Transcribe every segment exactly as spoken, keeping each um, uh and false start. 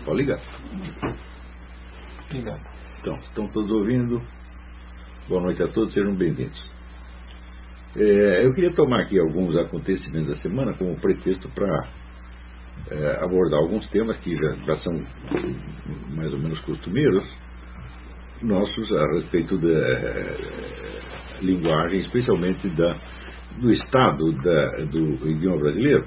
Pode ligar. Obrigado. Então, estão todos ouvindo? Boa noite a todos, sejam bem-vindos. É, eu queria tomar aqui alguns acontecimentos da semana como pretexto para é, abordar alguns temas que já, já são mais ou menos costumeiros nossos a respeito da é, linguagem, especialmente da, do estado da, do idioma brasileiro.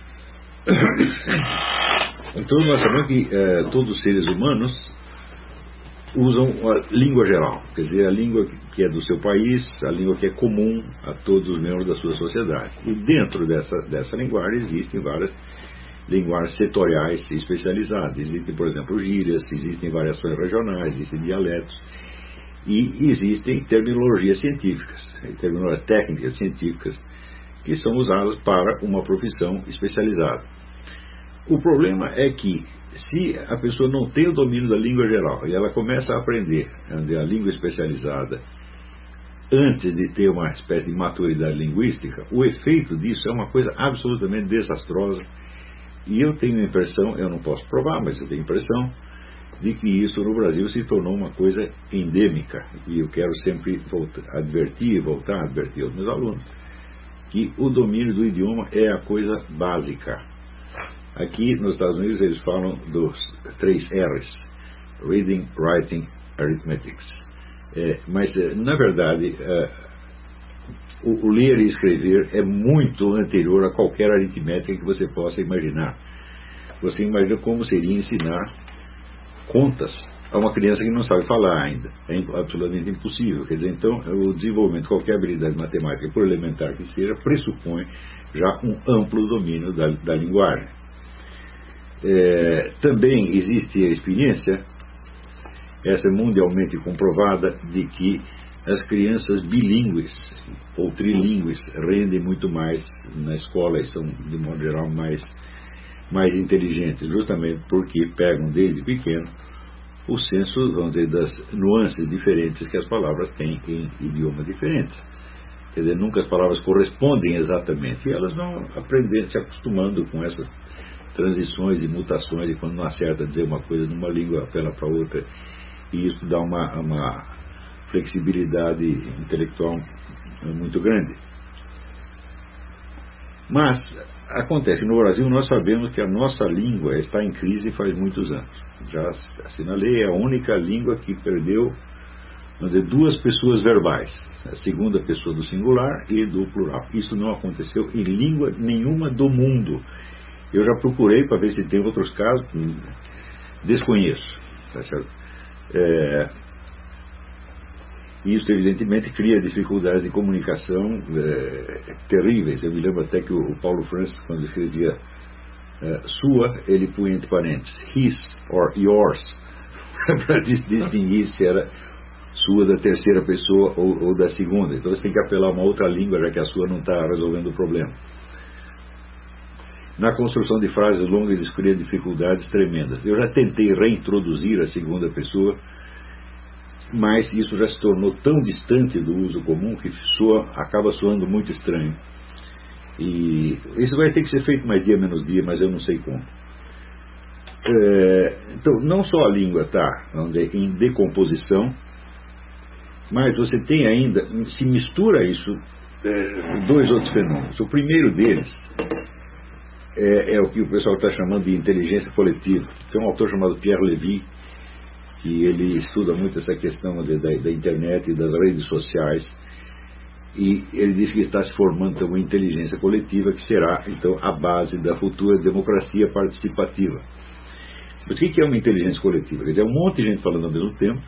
Então nós sabemos que é, todos os seres humanos usam a língua geral, quer dizer, a língua que é do seu país, a língua que é comum a todos os membros da sua sociedade. E dentro dessa, dessa linguagem existem várias linguagens setoriais especializadas. Existem, por exemplo, gírias, existem variações regionais, existem dialetos e existem terminologias científicas, terminologias técnicas científicas que são usadas para uma profissão especializada. O problema é que se a pessoa não tem o domínio da língua geral e ela começa a aprender a língua especializada antes de ter uma espécie de maturidade linguística, o efeito disso é uma coisa absolutamente desastrosa. E eu tenho a impressão, eu não posso provar, mas eu tenho a impressão de que isso no Brasil se tornou uma coisa endêmica. E eu quero sempre voltar, advertir e voltar a advertir aos meus alunos que o domínio do idioma é a coisa básica. Aqui nos Estados Unidos eles falam dos três R's: Reading, Writing, Arithmetics. É, mas, na verdade, é, o, o ler e escrever é muito anterior a qualquer aritmética que você possa imaginar. Você imagina como seria ensinar contas a uma criança que não sabe falar ainda. É absolutamente impossível. Quer dizer, então, o desenvolvimento de qualquer habilidade matemática, por elementar que seja, pressupõe já um amplo domínio da, da linguagem. É, também existe a experiência, essa é mundialmente comprovada, de que as crianças bilíngues ou trilíngues rendem muito mais na escola e são, de modo geral, mais, mais inteligentes, justamente porque pegam desde pequeno o senso, vamos dizer, das nuances diferentes que as palavras têm em idiomas diferentes. Quer dizer, nunca as palavras correspondem exatamente e elas vão aprendendo, se acostumando com essas transições e mutações, e quando não acerta dizer uma coisa numa língua, apela para outra, e isso dá uma, uma flexibilidade intelectual muito grande. Mas acontece, no Brasil nós sabemos que a nossa língua está em crise faz muitos anos. Já assinalei, é a única língua que perdeu, vamos dizer, duas pessoas verbais, a segunda pessoa do singular e do plural. Isso não aconteceu em língua nenhuma do mundo. Eu já procurei para ver se tem outros casos, desconheço. Tá certo? É, isso, evidentemente, cria dificuldades de comunicação é, terríveis. Eu me lembro até que o Paulo Francis, quando escrevia é, sua, ele punha entre parênteses his or yours, para distinguir se era sua da terceira pessoa ou, ou da segunda. Então você tem que apelar a uma outra língua, já que a sua não está resolvendo o problema. Na construção de frases longas isso cria dificuldades tremendas. Eu já tentei reintroduzir a segunda pessoa, mas isso já se tornou tão distante do uso comum que soa, acaba soando muito estranho. E isso vai ter que ser feito mais dia menos dia, mas eu não sei como. É, então, não só a língua está em decomposição, mas você tem ainda, se mistura isso, é, dois outros fenômenos. O primeiro deles É, é o que o pessoal está chamando de inteligência coletiva. Tem um autor chamado Pierre Levy, que ele estuda muito essa questão de, da, da internet e das redes sociais, e ele diz que está se formando uma inteligência coletiva que será, então, a base da futura democracia participativa. Mas o que é uma inteligência coletiva? Quer dizer, é um monte de gente falando ao mesmo tempo,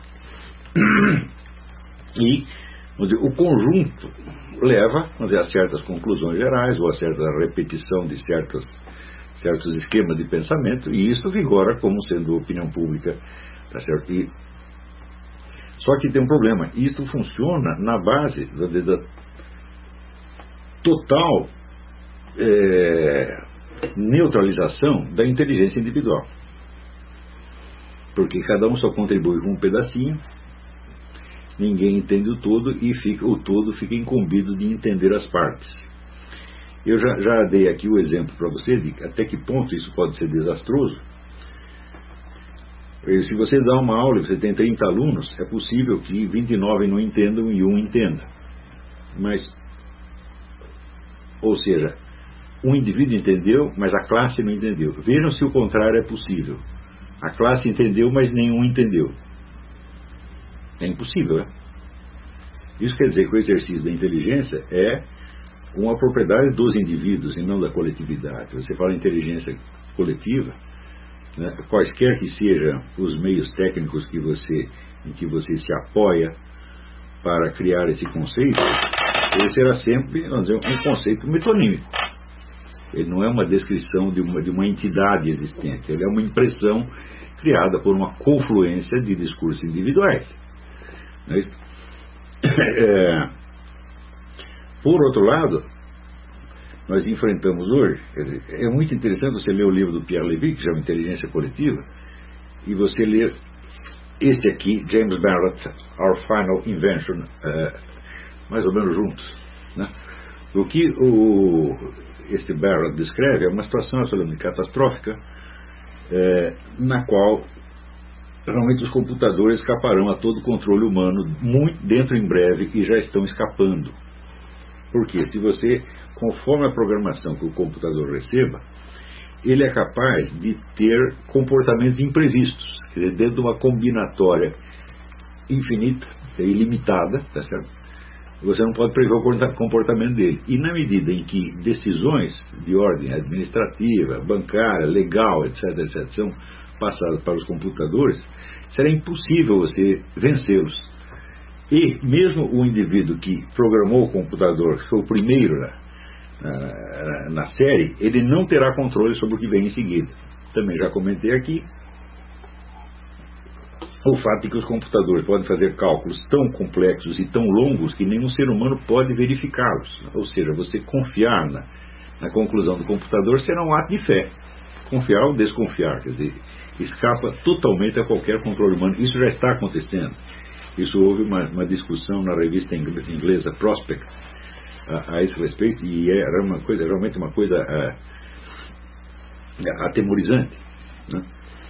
e vamos dizer, o conjunto leva, vamos dizer, a certas conclusões gerais ou a certa repetição de certos, certos esquemas de pensamento, e isso vigora como sendo opinião pública, tá certo? E, só que tem um problema, isto funciona na base da, da total é, neutralização da inteligência individual, porque cada um só contribui com um pedacinho. Ninguém entende o todo e fica, o todo fica incumbido de entender as partes. Eu já, já dei aqui o exemplo para você de até que ponto isso pode ser desastroso, Se você dá uma aula e você tem trinta alunos, é possível que vinte e nove não entendam e um entenda. Mas, ou seja, um indivíduo entendeu, mas a classe não entendeu. Vejam se o contrário é possível. A classe entendeu, mas nenhum entendeu. É impossível, né? Isso quer dizer que o exercício da inteligência é uma propriedade dos indivíduos e não da coletividade. Você fala em inteligência coletiva, né? Quaisquer que sejam os meios técnicos que você, em que você se apoia para criar esse conceito, ele será sempre, vamos dizer, um conceito metonímico. Ele não é uma descrição de uma, de uma entidade existente, ele é uma impressão criada por uma confluência de discursos individuais. Não é isso? É, por outro lado, nós enfrentamos hoje, quer dizer, é muito interessante você ler o livro do Pierre Levy, que chama Inteligência Coletiva, e você ler este aqui, James Barrett, Our Final Invention, é, mais ou menos juntos, né? O que o, este Barrett descreve é uma situação absolutamente catastrófica, é, na qual realmente os computadores escaparão a todo controle humano muito dentro em breve e já estão escapando. Porque se você, conforme a programação que o computador receba, ele é capaz de ter comportamentos imprevistos, quer dizer, dentro de uma combinatória infinita, ilimitada, tá certo? Você não pode prever o comportamento dele. E na medida em que decisões de ordem administrativa, bancária, legal, etc, etc, são passadas para os computadores, será impossível você vencê-los. E mesmo o indivíduo que programou o computador, que foi o primeiro na, na, na série, ele não terá controle sobre o que vem em seguida. Também já comentei aqui o fato de que os computadores podem fazer cálculos tão complexos e tão longos que nenhum ser humano pode verificá-los. Ou seja, você confiar na, na conclusão do computador será um ato de fé. Confiar ou desconfiar, quer dizer, escapa totalmente a qualquer controle humano. Isso já está acontecendo. Isso houve uma, uma discussão na revista inglesa Prospect a, a esse respeito, e era uma coisa, realmente uma coisa a, atemorizante, né?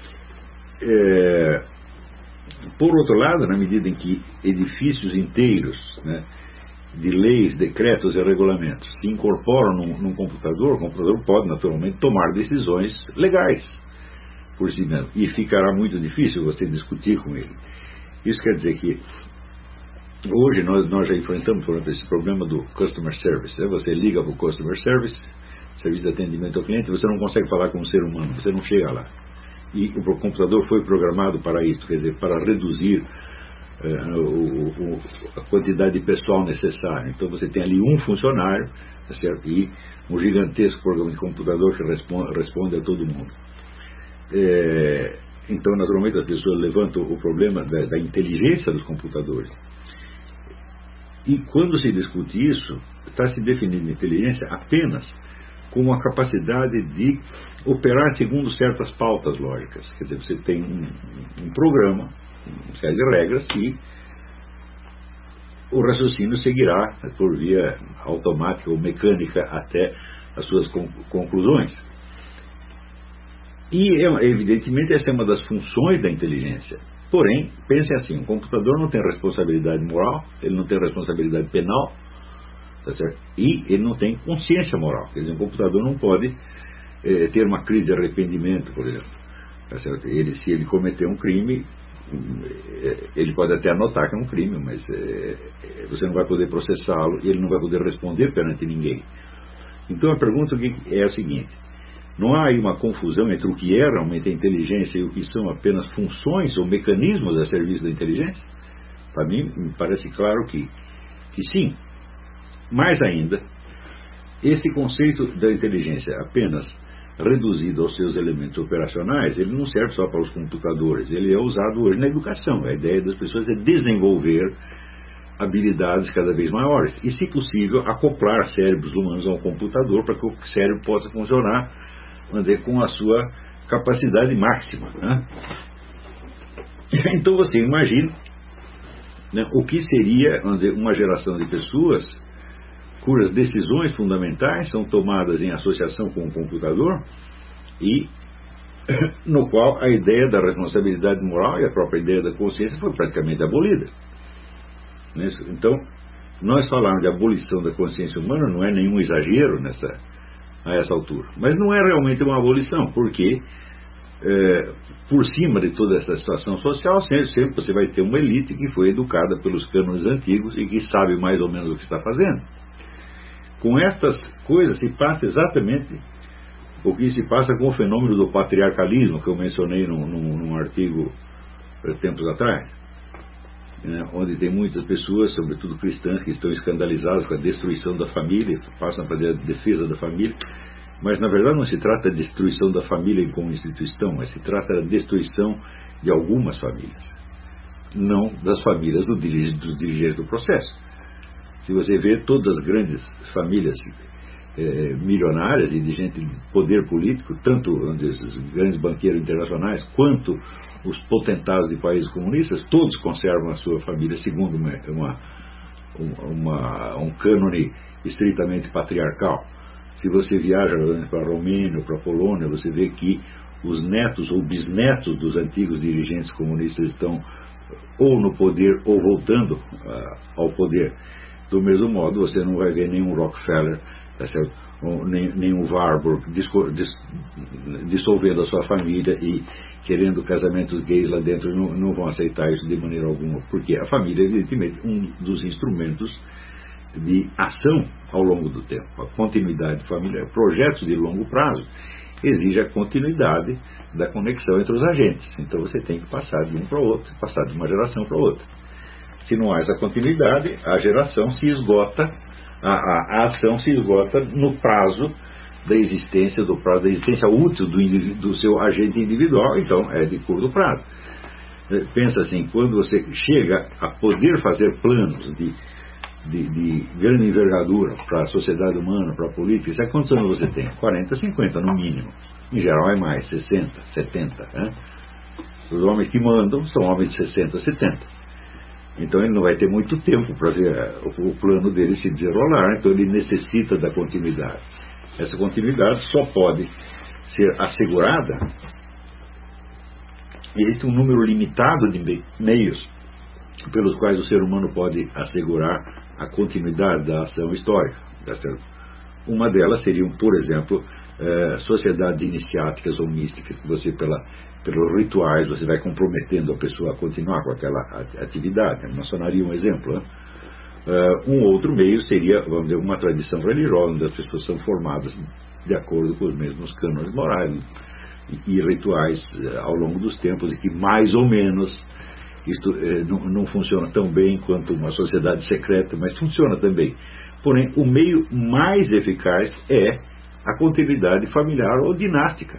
É, por outro lado, na medida em que edifícios inteiros, né, de leis, decretos e regulamentos se incorporam num, num computador, o computador pode naturalmente tomar decisões legais por si mesmo, e ficará muito difícil você discutir com ele. Isso quer dizer que hoje nós, nós já enfrentamos, por exemplo, esse problema do customer service, né? Você liga para o customer service, serviço de atendimento ao cliente, você não consegue falar com um ser humano, você não chega lá. E o computador foi programado para isso, quer dizer, para reduzir eh, o, o, a quantidade de pessoal necessária. Então você tem ali um funcionário, tá certo? E um gigantesco programa de computador que responde, responde a todo mundo. É, então, naturalmente, as pessoas levantam o problema da, da inteligência dos computadores. E quando se discute isso, está se definindo inteligência apenas como a capacidade de operar segundo certas pautas lógicas. Quer dizer, você tem um, um programa, uma série de regras, e o raciocínio seguirá por via automática ou mecânica até as suas conclusões. E, evidentemente, essa é uma das funções da inteligência. Porém, pense assim, um computador não tem responsabilidade moral, ele não tem responsabilidade penal, tá certo? E ele não tem consciência moral. Quer dizer, um computador não pode eh, ter uma crise de arrependimento, por exemplo. Tá certo? Ele, se ele cometer um crime, ele pode até anotar que é um crime, mas eh, você não vai poder processá-lo e ele não vai poder responder perante ninguém. Então a pergunta é a seguinte: não há aí uma confusão entre o que é realmente a inteligência e o que são apenas funções ou mecanismos a serviço da inteligência? Para mim, me parece claro que, que sim. Mais ainda, esse conceito da inteligência apenas reduzido aos seus elementos operacionais, ele não serve só para os computadores, ele é usado hoje na educação. A ideia das pessoas é desenvolver habilidades cada vez maiores e, se possível, acoplar cérebros humanos a um computador para que o cérebro possa funcionar, vamos dizer, com a sua capacidade máxima, né? Então você imagina, né, o que seria, vamos dizer, uma geração de pessoas cujas decisões fundamentais são tomadas em associação com o computador e no qual a ideia da responsabilidade moral e a própria ideia da consciência foi praticamente abolida. Então, nós falarmos de abolição da consciência humana não é nenhum exagero nessa, a essa altura. Mas não é realmente uma abolição, porque é, por cima de toda essa situação social, sempre, sempre você vai ter uma elite que foi educada pelos cânones antigos e que sabe mais ou menos o que está fazendo. Com estas coisas se passa exatamente o que se passa com o fenômeno do patriarcalismo, que eu mencionei num, num, num artigo eh, tempos atrás, né, onde tem muitas pessoas, sobretudo cristãs, que estão escandalizadas com a destruição da família, passam para a defesa da família, mas na verdade não se trata de destruição da família como instituição, mas se trata da destruição de algumas famílias, não das famílias do dirige, dos dirigentes do processo. Se você vê todas as grandes famílias é, milionárias e de gente de poder político, tanto os grandes banqueiros internacionais quanto os potentados de países comunistas, todos conservam a sua família segundo uma, uma, uma, um cânone estritamente patriarcal. Se você viaja para a Romênia ou para a Polônia, você vê que os netos ou bisnetos dos antigos dirigentes comunistas estão ou no poder ou voltando uh, ao poder. Do mesmo modo, você não vai ver nenhum Rockefeller, tá certo? Ou nem, nenhum Warburg dissolvendo a sua família e querendo casamentos gays lá dentro. Não, não vão aceitar isso de maneira alguma, porque a família é evidentemente um dos instrumentos de ação ao longo do tempo. A continuidade familiar, projetos de longo prazo, exige a continuidade da conexão entre os agentes. Então você tem que passar de um para o outro, passar de uma geração para outra. Se não há essa continuidade, a geração se esgota, a, a, a ação se esgota no prazo da existência, do prazo da existência útil do, do seu agente individual, então é de curto prazo. Pensa assim, quando você chega a poder fazer planos de, de, de grande envergadura para a sociedade humana, para a política, sabe quantos anos você tem? quarenta, cinquenta no mínimo. Em geral é mais, sessenta, setenta. Né? Os homens que mandam são homens de sessenta, setenta. Então ele não vai ter muito tempo para ver o plano dele se desenrolar, então ele necessita da continuidade. Essa continuidade só pode ser assegurada. Existe um número limitado de meios pelos quais o ser humano pode assegurar a continuidade da ação histórica. Uma delas seriam, por exemplo, eh, sociedades iniciáticas ou místicas, que você, pela, pelos rituais, você vai comprometendo a pessoa a continuar com aquela atividade. A maçonaria é um exemplo. Né? Uh, um outro meio seria, vamos dizer, uma tradição religiosa, onde as pessoas são formadas de acordo com os mesmos cânones morais e, e rituais uh, ao longo dos tempos, e que mais ou menos isto uh, não, não funciona tão bem quanto uma sociedade secreta, mas funciona também. Porém, o meio mais eficaz é a continuidade familiar ou dinástica.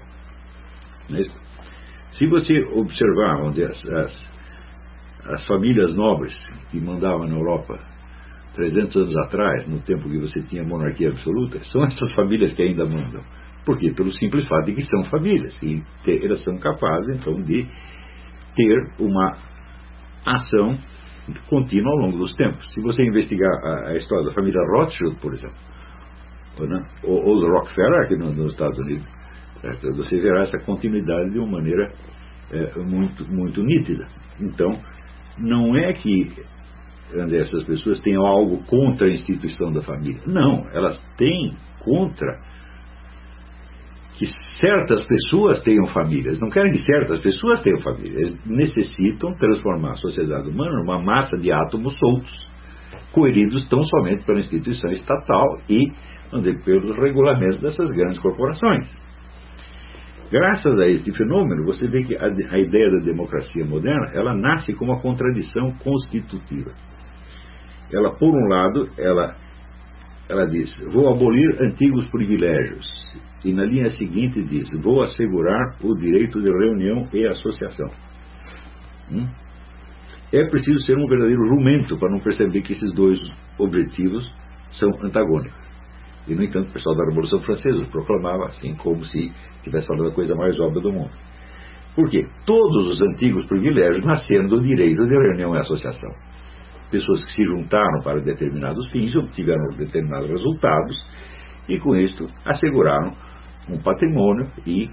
Se você observar onde as, as, as famílias nobres que mandavam na Europa trezentos anos atrás, no tempo que você tinha monarquia absoluta, são essas famílias que ainda mandam. Por quê? Pelo simples fato de que são famílias e ter, elas são capazes, então, de ter uma ação contínua ao longo dos tempos. Se você investigar a, a história da família Rothschild, por exemplo, ou, né, ou, ou do Rockefeller aqui no, nos Estados Unidos, é, você verá essa continuidade de uma maneira é, muito, muito nítida. Então, não é que essas pessoas tenham algo contra a instituição da família. Não, elas têm contra que certas pessoas tenham famílias. Não querem que certas pessoas tenham família. Eles necessitam transformar a sociedade humana numa massa de átomos soltos, coeridos tão somente pela instituição estatal e dizer, pelos regulamentos dessas grandes corporações. Graças a este fenômeno, você vê que a, a ideia da democracia moderna, ela nasce como uma contradição constitutiva. Ela, por um lado, ela, ela diz, vou abolir antigos privilégios. E na linha seguinte diz, vou assegurar o direito de reunião e associação. Hum? É preciso ser um verdadeiro jumento para não perceber que esses dois objetivos são antagônicos. E, no entanto, o pessoal da Revolução Francesa proclamava assim, como se estivesse falando a coisa mais óbvia do mundo. Por quê? Todos os antigos privilégios nasceram do direito de reunião e associação. Pessoas que se juntaram para determinados fins obtiveram determinados resultados e, com isto, asseguraram um patrimônio e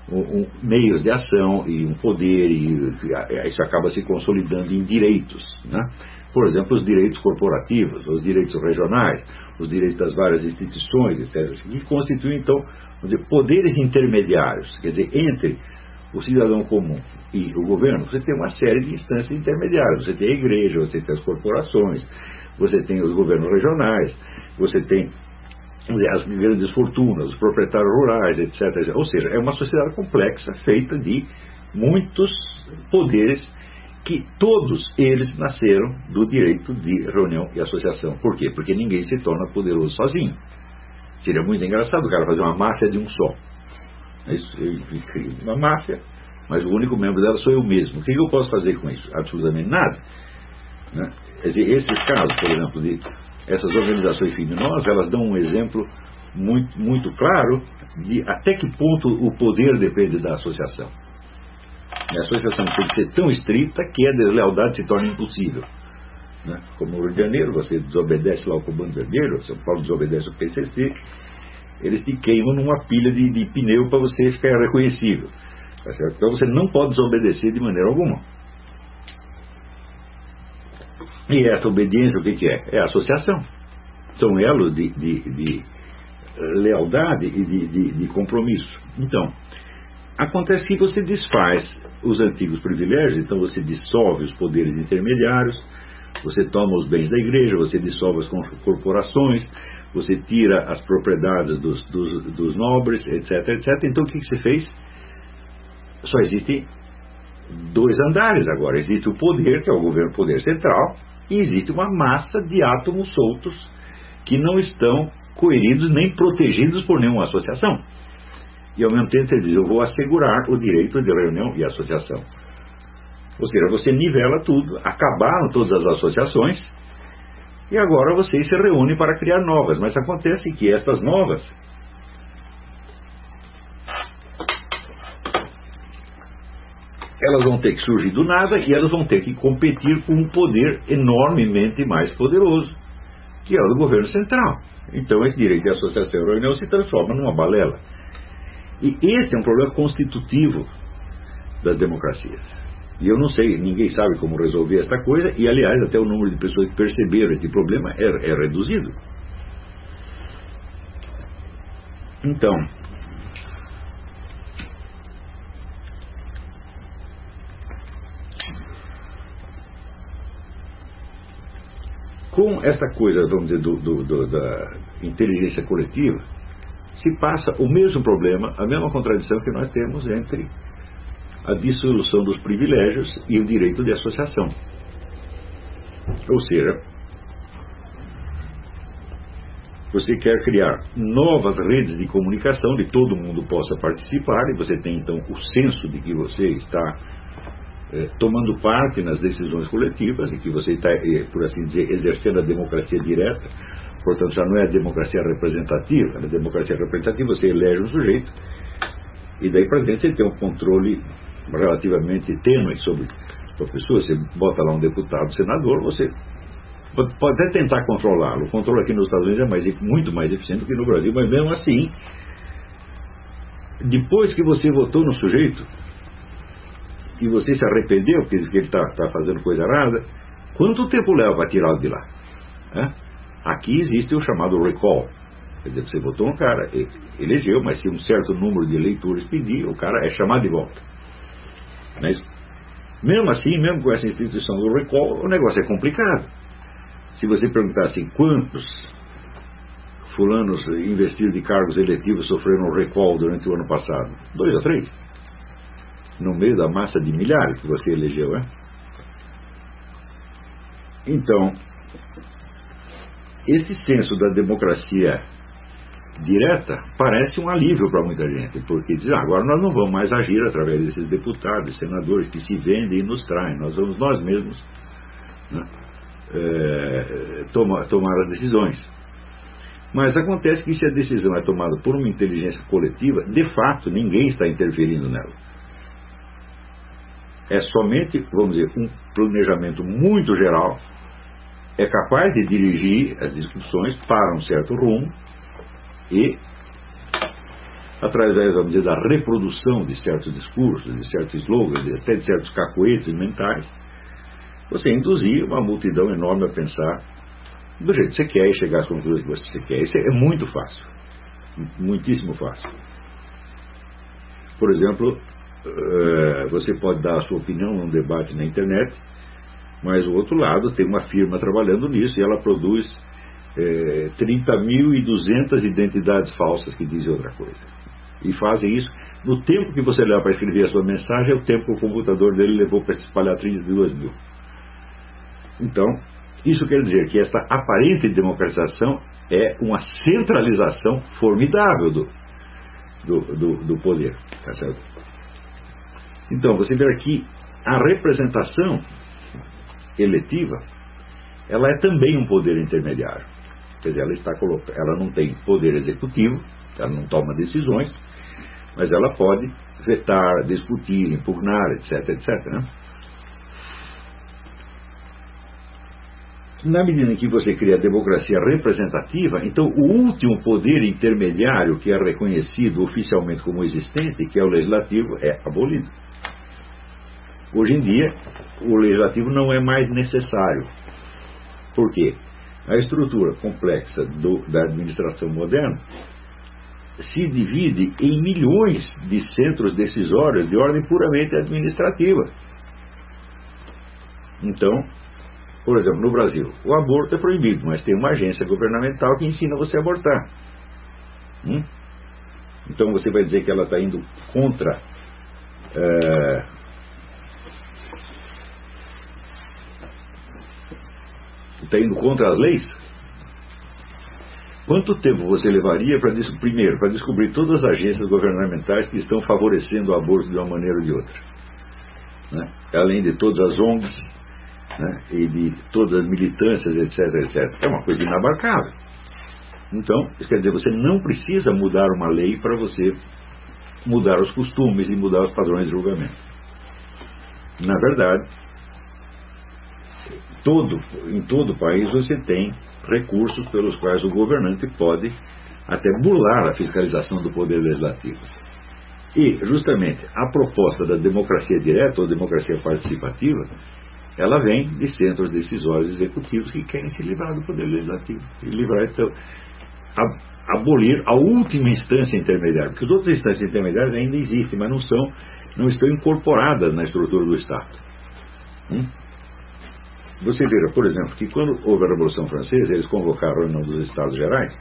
um, um, meios de ação e um poder, e, e isso acaba se consolidando em direitos, né? Por exemplo, os direitos corporativos, os direitos regionais, os direitos das várias instituições, etcétera, que constituem, então, vamos dizer, poderes intermediários, quer dizer, entre o cidadão comum e o governo, você tem uma série de instâncias intermediárias. Você tem a igreja, você tem as corporações, você tem os governos regionais, você tem as grandes fortunas, os proprietários rurais, etcétera. Ou seja, é uma sociedade complexa, feita de muitos poderes, que todos eles nasceram do direito de reunião e associação. Por quê? Porque ninguém se torna poderoso sozinho. Seria muito engraçado o cara fazer uma máfia de um só. Isso, eu crio uma máfia, mas o único membro dela sou eu mesmo. O que eu posso fazer com isso? Absolutamente nada, né? Quer dizer, esses casos, por exemplo, de essas organizações criminosas, elas dão um exemplo muito, muito claro de até que ponto o poder depende da associação. E a associação tem que ser tão estrita que a deslealdade se torna impossível, né? Como no Rio de Janeiro, você desobedece lá o Comando Vermelho, São Paulo desobedece o P C C, eles te queimam numa pilha de, de pneu para você ficar reconhecível, tá certo? Então você não pode desobedecer de maneira alguma. E essa obediência, o que, que é? É a associação. São elos de, de, de lealdade e de, de, de compromisso. Então, acontece que você desfaz os antigos privilégios, então você dissolve os poderes intermediários, você toma os bens da igreja, você dissolve as corporações, você tira as propriedades dos, dos, dos nobres, etc, etcétera. Então o que, que você fez? Só existem dois andares agora. Existe o poder, que é o governo poder central, e existe uma massa de átomos soltos que não estão coeridos nem protegidos por nenhuma associação. E ao mesmo tempo você diz, eu vou assegurar o direito de reunião e associação. Ou seja, você nivela tudo, acabaram todas as associações, e agora vocês se reúnem para criar novas. Mas acontece que estas novas, elas vão ter que surgir do nada e elas vão ter que competir com um poder enormemente mais poderoso, que é o do governo central. Então esse direito de associação e reunião se transforma numa balela. E esse é um problema constitutivo das democracias. E eu não sei, ninguém sabe como resolver esta coisa, e aliás até o número de pessoas que perceberam esse problema é, é reduzido. Então, com esta coisa, vamos dizer, do, do, do, da inteligência coletiva, se passa o mesmo problema, a mesma contradição que nós temos entre a dissolução dos privilégios e o direito de associação. Ou seja, você quer criar novas redes de comunicação, de todo mundo possa participar, e você tem então o senso de que você está eh, tomando parte nas decisões coletivas, e que você está, eh, por assim dizer, exercendo a democracia direta. Portanto, já não é a democracia representativa. Na democracia representativa você elege um sujeito, e daí para dentro você tem um controle relativamente tênue sobre a pessoa. Você bota lá um deputado, senador, você pode até tentar controlá-lo. O controle aqui nos Estados Unidos é mais, muito mais eficiente do que no Brasil, mas mesmo assim, depois que você votou no sujeito e você se arrependeu porque ele está tá fazendo coisa errada, quanto tempo leva para tirá-lo de lá? É? Aqui existe o chamado recall. Quer dizer, você votou um cara, elegeu, mas se um certo número de eleitores pedir, o cara é chamado de volta. Mas, mesmo assim, mesmo com essa instituição do recall, o negócio é complicado. Se você perguntar assim, quantos fulanos investidos de cargos eletivos sofreram recall durante o ano passado? Dois ou três? No meio da massa de milhares que você elegeu, é? Então, esse senso da democracia direta parece um alívio para muita gente, porque diz, ah, agora nós não vamos mais agir através desses deputados, senadores que se vendem e nos traem, nós vamos nós mesmos, né, é, tomar, tomar as decisões. Mas acontece que se a decisão é tomada por uma inteligência coletiva, de fato ninguém está interferindo nela. É somente, vamos dizer, um planejamento muito geral, é capaz de dirigir as discussões para um certo rumo, e através, vamos dizer, da reprodução de certos discursos, de certos slogans, até de certos cacoetes mentais, você induzir uma multidão enorme a pensar do jeito que você quer e chegar às conclusões que você quer. Isso é muito fácil, muitíssimo fácil. Por exemplo, você pode dar a sua opinião num debate na internet, mas o outro lado tem uma firma trabalhando nisso e ela produz é, trinta mil e duzentas identidades falsas que dizem outra coisa. E fazem isso no tempo que você leva para escrever a sua mensagem, é o tempo que o computador dele levou para espalhar trinta e duas mil. Então, isso quer dizer que esta aparente democratização é uma centralização formidável do, do, do, do poder. Tá certo? Então, você vê aqui a representação eletiva, ela é também um poder intermediário. Quer dizer, ela, está colocada, ela não tem poder executivo, ela não toma decisões, mas ela pode vetar, discutir, impugnar, etc, etc, né? Na medida em que você cria a democracia representativa, então o último poder intermediário que é reconhecido oficialmente como existente, que é o legislativo, é abolido. Hoje em dia, o legislativo não é mais necessário. Por quê? A estrutura complexa do, da administração moderna se divide em milhões de centros decisórios de ordem puramente administrativa. Então, por exemplo, no Brasil, o aborto é proibido, mas tem uma agência governamental que ensina você a abortar. Hum? Então você vai dizer que ela está indo contra é, está indo contra as leis? Quanto tempo você levaria para, primeiro, para descobrir todas as agências governamentais que estão favorecendo o aborto de uma maneira ou de outra? Né? Além de todas as O N Gs, né? E de todas as militâncias, etc, etcétera. É uma coisa inabarcável. Então, isso quer dizer, você não precisa mudar uma lei para você mudar os costumes e mudar os padrões de julgamento. Na verdade, todo, em todo o país você tem recursos pelos quais o governante pode até burlar a fiscalização do poder legislativo. E, justamente, a proposta da democracia direta ou democracia participativa, ela vem de centros decisórios executivos que querem se livrar do poder legislativo. E livrar, então, a, abolir a última instância intermediária. Porque as outras instâncias intermediárias ainda existem, mas não são, não estão incorporadas na estrutura do Estado. Hum? Você vê, por exemplo, que quando houve a Revolução Francesa, eles convocaram a reunião dos Estados Gerais.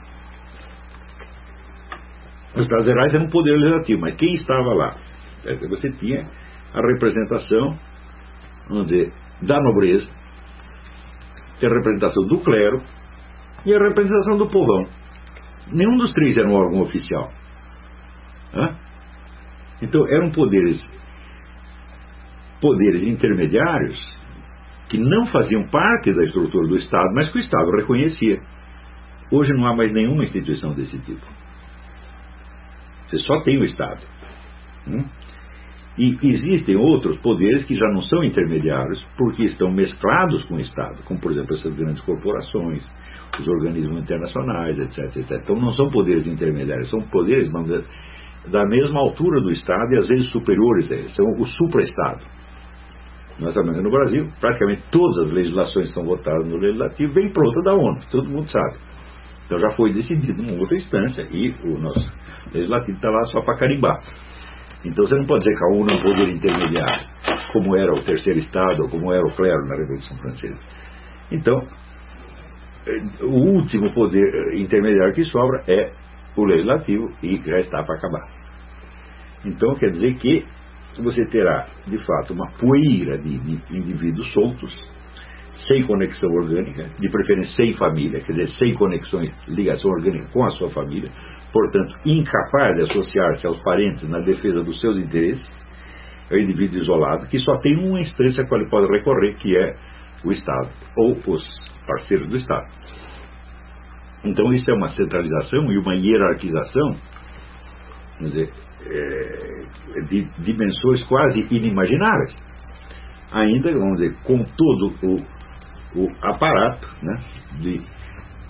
Os Estados Gerais eram um poder legislativo, mas quem estava lá? Você tinha a representação, vamos dizer, da nobreza, a representação do clero e a representação do povão. Nenhum dos três era um órgão oficial. Hã? Então eram poderes, poderes intermediários que não faziam parte da estrutura do Estado, mas que o Estado reconhecia. Hoje não há mais nenhuma instituição desse tipo. Você só tem o Estado. Hum? E existem outros poderes que já não são intermediários, porque estão mesclados com o Estado, como, por exemplo, essas grandes corporações, os organismos internacionais, etc, etcétera. Então não são poderes intermediários, são poderes, vamos dizer, da mesma altura do Estado e às vezes superiores a eles. São o supra-Estado. Nós sabemos que no Brasil, praticamente todas as legislações que são votadas no Legislativo vêm pronta da ONU, todo mundo sabe. Então já foi decidido em outra instância e o nosso Legislativo está lá só para carimbar. Então você não pode dizer que a ONU é um poder intermediário, como era o terceiro Estado ou como era o clero na Revolução Francesa. Então, o último poder intermediário que sobra é o Legislativo e já está para acabar. Então quer dizer que você terá, de fato, uma poeira de, de indivíduos soltos, sem conexão orgânica, de preferência sem família, quer dizer, sem conexões, ligação orgânica com a sua família, portanto, incapaz de associar-se aos parentes na defesa dos seus interesses. É um indivíduo isolado, que só tem uma instância a qual ele pode recorrer, que é o Estado, ou os parceiros do Estado. Então isso é uma centralização e uma hierarquização, quer dizer, é, de dimensões quase inimagináveis, ainda, vamos dizer, com todo o, o aparato, né, de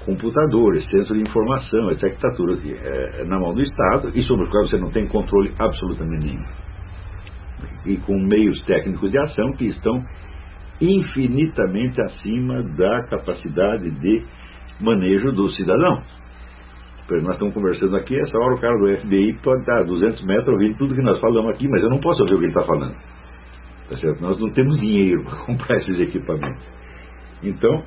computadores, centros de informação, etcétera, que está tudo é, na mão do Estado e sobre o qual você não tem controle absolutamente nenhum. E com meios técnicos de ação que estão infinitamente acima da capacidade de manejo do cidadão. Nós estamos conversando aqui, essa hora o cara do F B I pode estar a duzentos metros ouvindo tudo que nós falamos aqui, mas eu não posso ouvir o que ele está falando. Tá certo? Nós não temos dinheiro para comprar esses equipamentos. Então,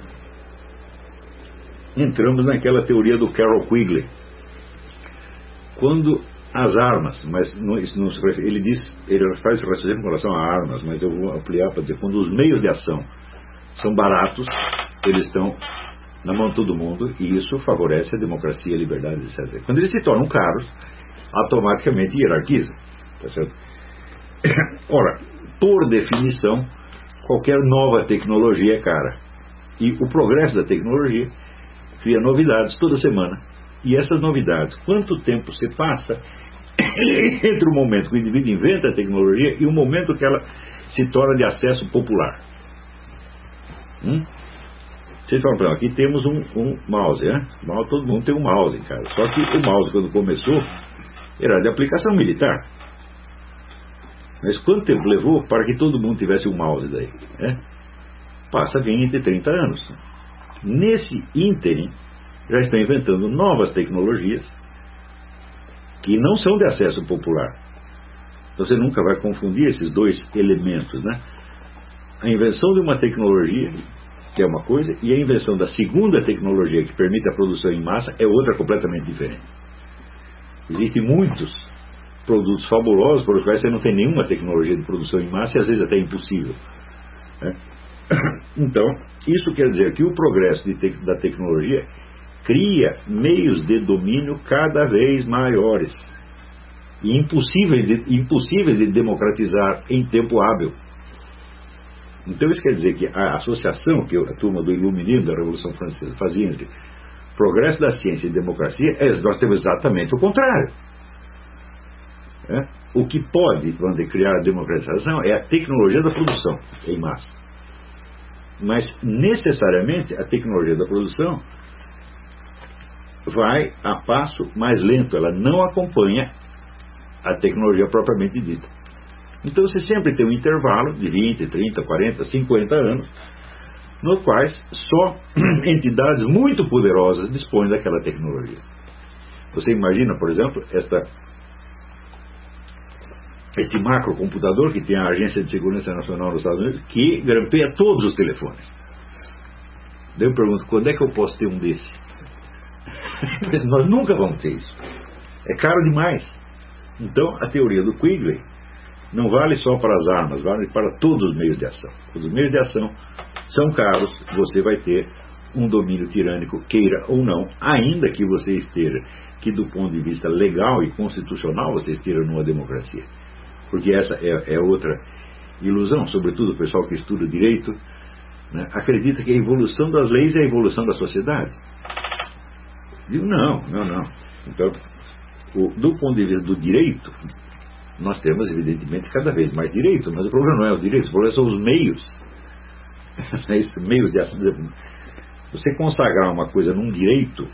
entramos naquela teoria do Carroll Quigley. Quando as armas, mas não, isso não se refere, ele diz, ele faz raciocínio com relação a armas, mas eu vou ampliar para dizer, quando os meios de ação são baratos, eles estão na mão de todo mundo, e isso favorece a democracia, a liberdade, etcétera. Quando eles se tornam caros, automaticamente hierarquiza. Tá certo? Ora, por definição, qualquer nova tecnologia é cara. E o progresso da tecnologia cria novidades toda semana. E essas novidades, quanto tempo se passa entre o momento que o indivíduo inventa a tecnologia e o momento que ela se torna de acesso popular? Hum? Vocês falam para mim, aqui temos um, um mouse, né? Todo mundo tem um mouse em casa. Só que o mouse, quando começou, era de aplicação militar. Mas quanto tempo levou para que todo mundo tivesse um mouse daí? Né? Passa vinte, trinta anos. Nesse ínterim, já estão inventando novas tecnologias que não são de acesso popular. Você nunca vai confundir esses dois elementos, né? A invenção de uma tecnologia, que é uma coisa, e a invenção da segunda tecnologia, que permite a produção em massa, é outra completamente diferente. Existem muitos produtos fabulosos para os quais você não tem nenhuma tecnologia de produção em massa e às vezes até impossível, né? Então, isso quer dizer que o progresso de te- da tecnologia cria meios de domínio cada vez maiores e impossíveis de, impossíveis de democratizar em tempo hábil. Então isso quer dizer que a associação que a turma do Iluminismo da Revolução Francesa fazia entre progresso da ciência e democracia, é, nós temos exatamente o contrário. É? O que pode, vamos dizer, criar a democratização é a tecnologia da produção em massa. Mas necessariamente a tecnologia da produção vai a passo mais lento, ela não acompanha a tecnologia propriamente dita. Então você sempre tem um intervalo de vinte, trinta, quarenta, cinquenta anos, nos quais só entidades muito poderosas dispõem daquela tecnologia. Você imagina, por exemplo, esta, este macrocomputador que tem a Agência de Segurança Nacional dos Estados Unidos, que grampeia todos os telefones. Daí eu pergunto, quando é que eu posso ter um desses? Nós nunca vamos ter isso. É caro demais. Então, a teoria do Quigley não vale só para as armas, vale para todos os meios de ação. Quando os meios de ação são caros, você vai ter um domínio tirânico, queira ou não, ainda que você esteja, que do ponto de vista legal e constitucional, você esteja numa democracia. Porque essa é, é outra ilusão, sobretudo o pessoal que estuda direito, né, acredita que a evolução das leis é a evolução da sociedade. Digo, não, não, não. Então, o, do ponto de vista do direito, nós temos, evidentemente, cada vez mais direitos, mas o problema não é os direitos, o problema são os meios. meios de ação. Você consagrar uma coisa num direito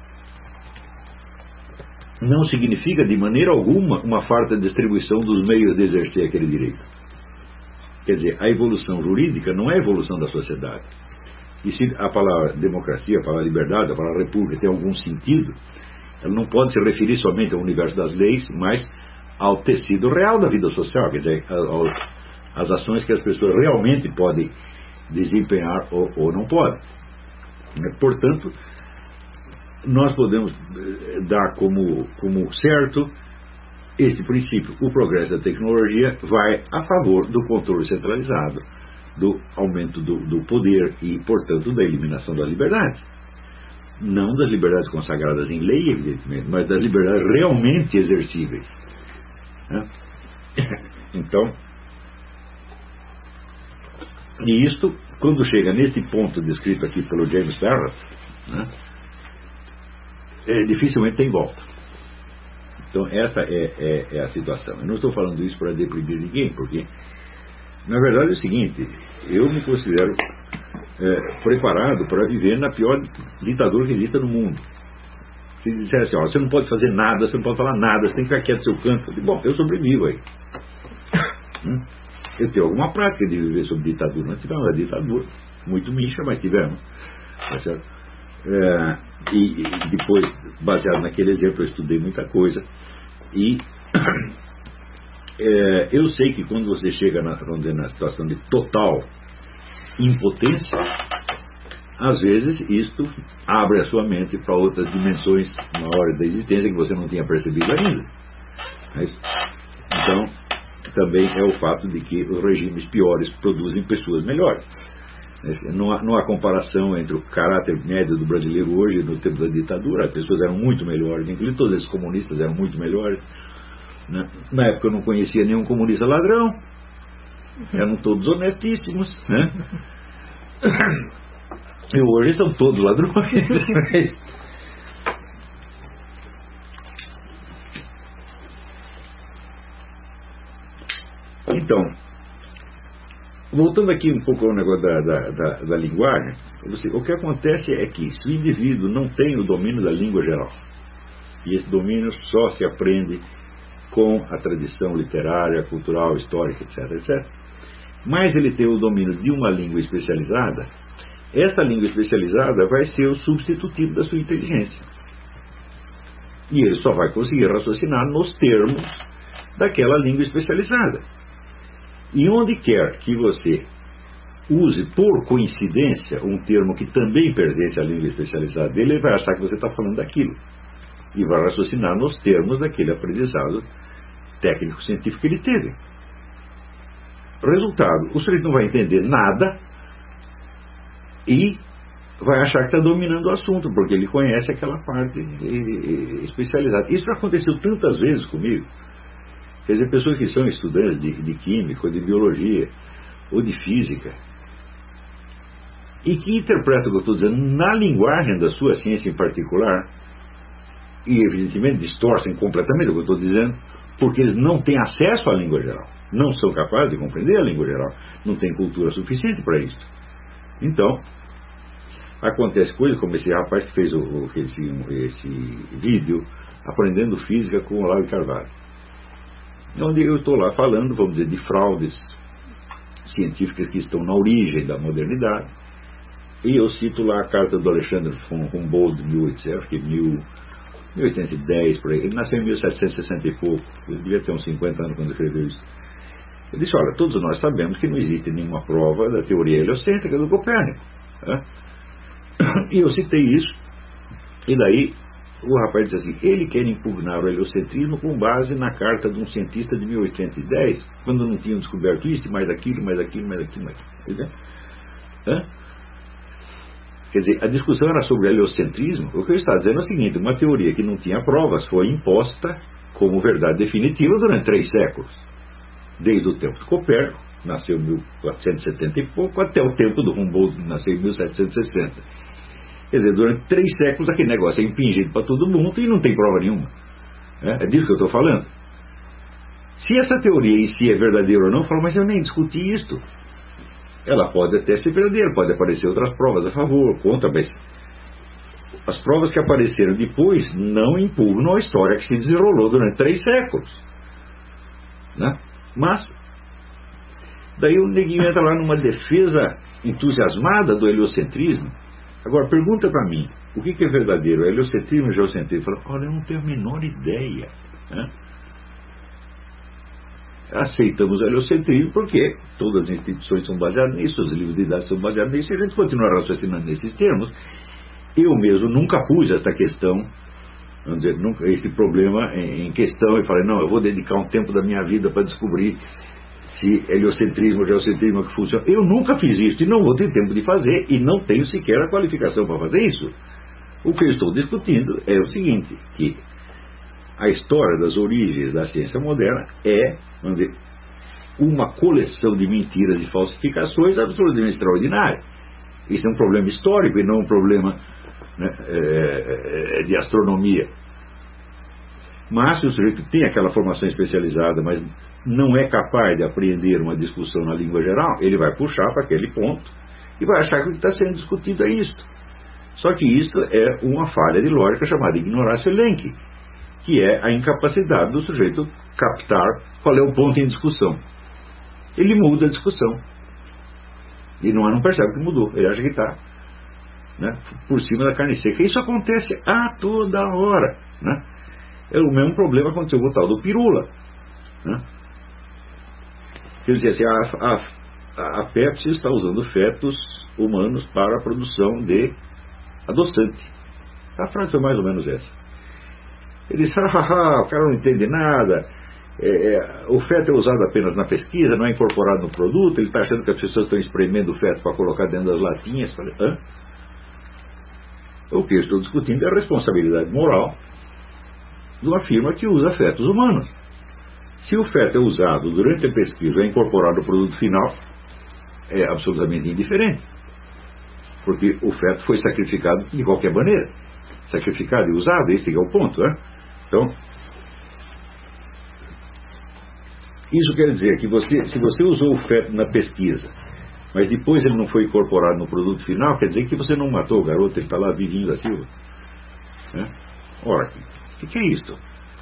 não significa, de maneira alguma, uma farta distribuição dos meios de exercer aquele direito. Quer dizer, a evolução jurídica não é a evolução da sociedade. E se a palavra democracia, a palavra liberdade, a palavra república tem algum sentido, ela não pode se referir somente ao universo das leis, mas ao tecido real da vida social, quer dizer, às ações que as pessoas realmente podem desempenhar ou, ou não podem. Portanto, nós podemos dar como, como certo este princípio. O progresso da tecnologia vai a favor do controle centralizado, do aumento do, do poder e, portanto, da eliminação da liberdade. Não das liberdades consagradas em lei, evidentemente, mas das liberdades realmente exercíveis. Né? Então, e isto, quando chega nesse ponto descrito aqui pelo James Barrett, né, é, dificilmente tem volta. Então, essa é, é, é a situação. Eu não estou falando isso para deprimir ninguém, porque, na verdade, é o seguinte: eu me considero é, preparado para viver na pior ditadura que exista no mundo. Se disser assim, ó, você não pode fazer nada, você não pode falar nada, você tem que ficar quieto no seu canto. Eu digo, bom, eu sobrevivo aí. hum? Eu tenho alguma prática de viver sob ditadura. Nós tivemos uma ditadura, muito mística, mas tivemos. Tá certo? É, e, e depois, baseado naquele exemplo, eu estudei muita coisa. E é, eu sei que quando você chega na, vamos dizer, na situação de total impotência, às vezes isto abre a sua mente para outras dimensões maiores da existência que você não tinha percebido ainda. Mas, então, também é o fato de que os regimes piores produzem pessoas melhores. Não há, não há comparação entre o caráter médio do brasileiro hoje e no tempo da ditadura. As pessoas eram muito melhores, inclusive todos esses comunistas eram muito melhores. Na época eu não conhecia nenhum comunista ladrão, eram todos honestíssimos, né? E hoje são todos ladrões. Então, voltando aqui um pouco ao negócio da, da, da, da linguagem, você, o que acontece é que se o indivíduo não tem o domínio da língua geral, e esse domínio só se aprende com a tradição literária, cultural, histórica, etc, etcétera, mas ele tem o domínio de uma língua especializada, essa língua especializada vai ser o substitutivo da sua inteligência. E ele só vai conseguir raciocinar nos termos daquela língua especializada. E onde quer que você use por coincidência um termo que também pertence à língua especializada dele, ele vai achar que você está falando daquilo. E vai raciocinar nos termos daquele aprendizado técnico-científico que ele teve. Resultado, o sujeito não vai entender nada e vai achar que está dominando o assunto, porque ele conhece aquela parte especializada. Isso já aconteceu tantas vezes comigo. Quer dizer, pessoas que são estudantes de, de química, ou de biologia, ou de física, e que interpretam o que eu estou dizendo na linguagem da sua ciência em particular, e evidentemente distorcem completamente o que eu estou dizendo, porque eles não têm acesso à língua geral, não são capazes de compreender a língua geral, não têm cultura suficiente para isso. Então, acontece coisas como esse rapaz que fez o, o, esse, esse vídeo aprendendo física com o Olavo de Carvalho, onde eu estou lá falando, vamos dizer, de fraudes científicas que estão na origem da modernidade, e eu cito lá a carta do Alexandre von Humboldt de mil e oitocentos e dez, por aí. Ele nasceu em mil setecentos e sessenta e pouco, ele devia ter uns cinquenta anos quando escreveu isso. Eu disse, olha, todos nós sabemos que não existe nenhuma prova da teoria heliocêntrica do Copérnico, né? E eu citei isso, e daí o rapaz disse assim, ele quer impugnar o heliocentrismo com base na carta de um cientista de mil oitocentos e dez, quando não tinham descoberto isso, mais aquilo, mais aquilo, mais aquilo, mais aquilo. Hã? Quer dizer, a discussão era sobre o heliocentrismo. O que eu estava dizendo é o seguinte, uma teoria que não tinha provas foi imposta como verdade definitiva durante três séculos. Desde o tempo de Copérnico, nasceu em mil quatrocentos e setenta e pouco, até o tempo do Humboldt, que nasceu em mil setecentos e sessenta. Quer dizer, durante três séculos aquele negócio é impingido para todo mundo e não tem prova nenhuma. É, é disso que eu estou falando. Se essa teoria em si é verdadeira ou não, eu falo, mas eu nem discuti isto. Ela pode até ser verdadeira, pode aparecer outras provas a favor, contra, mas as provas que apareceram depois não impugnam a história que se desenrolou durante três séculos. Né? Mas, daí o neguinho entra lá numa defesa entusiasmada do heliocentrismo. Agora, pergunta para mim, o que, que é verdadeiro? Heliocentrismo e geocentrismo? Fala, olha, eu não tenho a menor ideia. Né? Aceitamos o heliocentrismo porque todas as instituições são baseadas nisso, os livros de dados são baseados nisso, e a gente continua raciocinando nesses termos. Eu mesmo nunca pus esta questão, vamos dizer, nunca, esse problema em, em questão, e falei, não, eu vou dedicar um tempo da minha vida para descobrir se heliocentrismo ou geocentrismo que funciona. Eu nunca fiz isso e não vou ter tempo de fazer e não tenho sequer a qualificação para fazer isso. O que eu estou discutindo é o seguinte, que a história das origens da ciência moderna é, vamos dizer, uma coleção de mentiras e falsificações absolutamente extraordinária. Isso é um problema histórico e não um problema, né, é, de astronomia. Mas se o sujeito tem aquela formação especializada, mas não é capaz de apreender uma discussão na língua geral, ele vai puxar para aquele ponto e vai achar que o que está sendo discutido é isto. Só que isto é uma falha de lógica chamada ignorância elenque, que é a incapacidade do sujeito captar qual é o ponto em discussão. Ele muda a discussão. E não, não percebe que mudou. Ele acha que está, né, por cima da carne seca. Isso acontece a toda hora. Né? É o mesmo problema que aconteceu com o tal do Pirula. Né? Quer dizer, assim, a, a, a Pepsi está usando fetos humanos para a produção de adoçante. A frase foi mais ou menos essa. Ele disse, ah, o cara não entende nada, é, é, o feto é usado apenas na pesquisa, não é incorporado no produto, ele está achando que as pessoas estão espremendo o feto para colocar dentro das latinhas. Falei, hã? O que eu estou discutindo é a responsabilidade moral de uma firma que usa fetos humanos. Se o feto é usado durante a pesquisa e é incorporado no produto final, é absolutamente indiferente. Porque o feto foi sacrificado de qualquer maneira. Sacrificado e usado, esse é o ponto. Né? Então, isso quer dizer que você, se você usou o feto na pesquisa, mas depois ele não foi incorporado no produto final, quer dizer que você não matou o garoto, ele está lá vivinho da Silva. Né? Ora, o que é isso?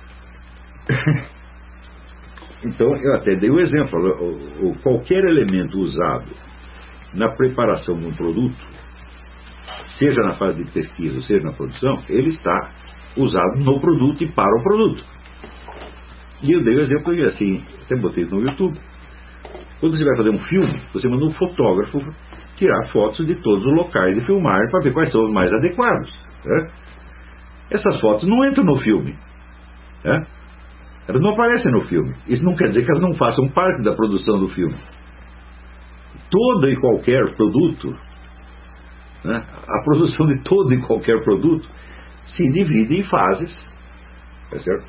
Então, eu até dei o exemplo. O, o, qualquer elemento usado na preparação de um produto, seja na fase de pesquisa, seja na produção, ele está usado no produto e para o produto. E eu dei o exemplo, e assim, até botei isso no YouTube. Quando você vai fazer um filme, você manda um fotógrafo tirar fotos de todos os locais de filmar para ver quais são os mais adequados. Né? Essas fotos não entram no filme. Né? Elas não aparecem no filme. Isso não quer dizer que elas não façam parte da produção do filme. Todo e qualquer produto, né, a produção de todo e qualquer produto se divide em fases, tá certo?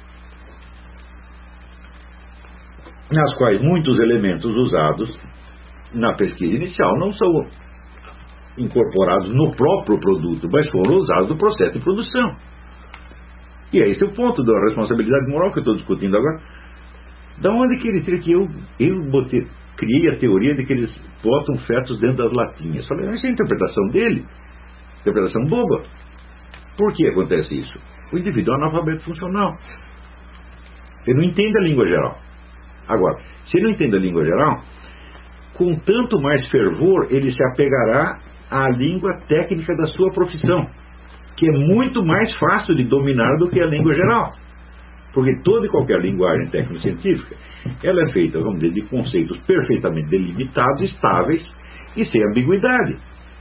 Nas quais muitos elementos usados na pesquisa inicial não são incorporados no próprio produto, mas foram usados no processo de produção. E é esse o ponto da responsabilidade moral que eu estou discutindo agora. Da onde que ele tira que eu, eu botei, criei a teoria de que eles botam fetos dentro das latinhas? Falei, essa é a interpretação dele. Interpretação boba. Por que acontece isso? O indivíduo é um analfabeto funcional. Ele não entende a língua geral. Agora, se ele não entende a língua geral, com tanto mais fervor ele se apegará à língua técnica da sua profissão, que é muito mais fácil de dominar do que a língua geral. Porque toda e qualquer linguagem técnico-científica, ela é feita, vamos dizer, de conceitos perfeitamente delimitados, estáveis e sem ambiguidade.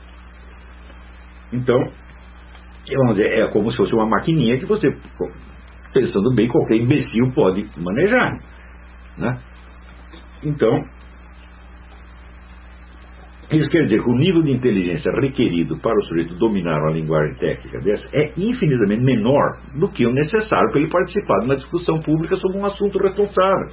Então, vamos dizer, é como se fosse uma maquininha que você, pensando bem, qualquer imbecil pode manejar. Né? Então, isso quer dizer que o nível de inteligência requerido para o sujeito dominar uma linguagem técnica dessa é infinitamente menor do que o necessário para ele participar de uma discussão pública sobre um assunto responsável.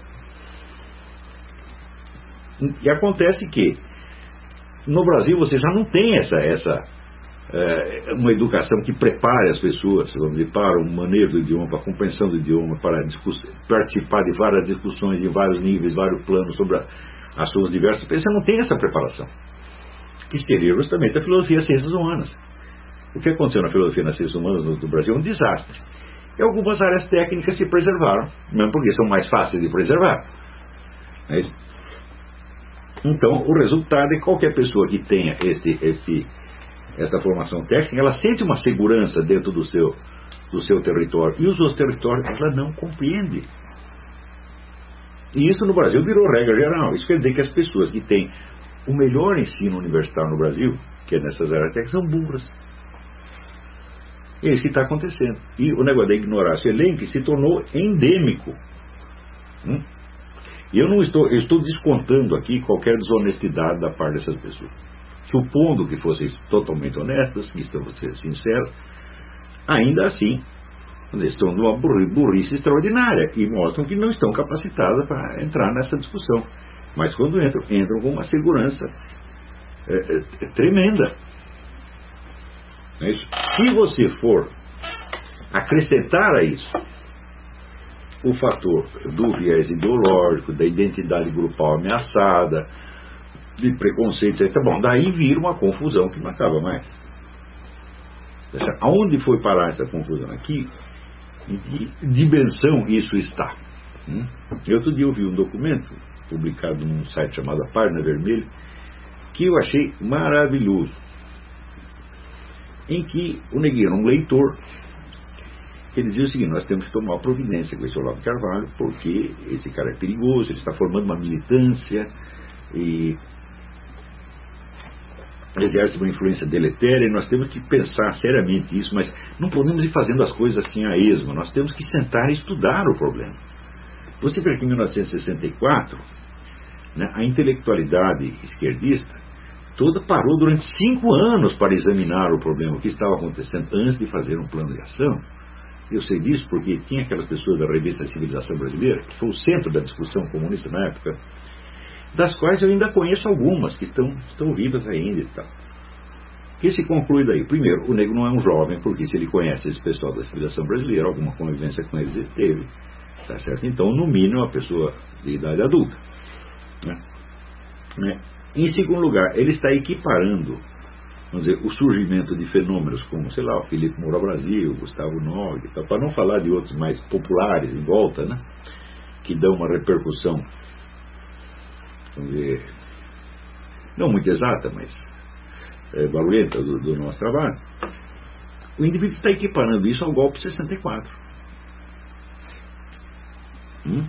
E acontece que no Brasil você já não tem essa, essa é, uma educação que prepare as pessoas, vamos dizer, para o manejo do idioma, para a compreensão do idioma, para participar de várias discussões em vários níveis, vários planos sobre assuntos diversos. Você não tem essa preparação, que seria justamente a filosofia e as ciências humanas. O que aconteceu na filosofia e nas ciências humanas no, no Brasil é um desastre. E algumas áreas técnicas se preservaram, mesmo porque são mais fáceis de preservar. É isso. Então, o resultado é que qualquer pessoa que tenha esse, esse, essa formação técnica, ela sente uma segurança dentro do seu, do seu território. E os outros territórios ela não compreende. E isso no Brasil virou regra geral. Isso quer dizer que as pessoas que têm o melhor ensino universitário no Brasil, que é nessas áreas técnicas, são burras. É isso que está acontecendo. E o negócio da ignorância elenque se tornou endêmico. Hum? E eu não estou, eu estou descontando aqui qualquer desonestidade da parte dessas pessoas. Supondo que fossem totalmente honestas, que estão a ser sinceras, ainda assim, estão numa burrice extraordinária e mostram que não estão capacitadas para entrar nessa discussão. Mas quando entram, entram com uma segurança é, é, é tremenda. É isso. Se você for acrescentar a isso o fator do viés ideológico, da identidade grupal ameaçada, de preconceito, etcétera. Bom, daí vira uma confusão que não acaba mais. Aonde foi parar essa confusão? Aqui, em que dimensão isso está? Hum? Eu outro dia eu vi um documento publicado num site chamado A Página Vermelha, que eu achei maravilhoso, em que o Neguinho era um leitor, que ele dizia o seguinte: nós temos que tomar providência com esse Olavo de Carvalho, porque esse cara é perigoso, ele está formando uma militância e exerce uma influência deletéria, e nós temos que pensar seriamente isso, mas não podemos ir fazendo as coisas assim a esmo, nós temos que sentar e estudar o problema. Você vê que em mil novecentos e sessenta e quatro, né, a intelectualidade esquerdista toda parou durante cinco anos para examinar o problema, o que estava acontecendo, antes de fazer um plano de ação. Eu sei disso porque tinha aquelas pessoas da revista Civilização Brasileira, que foi o centro da discussão comunista na época, das quais eu ainda conheço algumas, que estão, estão vivas ainda e tal. O que se conclui daí? Primeiro, o negro não é um jovem, porque se ele conhece esse pessoal da civilização brasileira, alguma convivência com eles ele teve, tá certo? Então, no mínimo, é uma pessoa de idade adulta, né? Né? Em segundo lugar, ele está equiparando, vamos dizer, o surgimento de fenômenos como, sei lá, o Felipe Moura Brasil, Gustavo Nogue, para não falar de outros mais populares em volta, né, que dão uma repercussão, vamos dizer, não muito exata, mas é, barulhenta do, do nosso trabalho. O indivíduo está equiparando isso ao golpe de sessenta e quatro. Hum?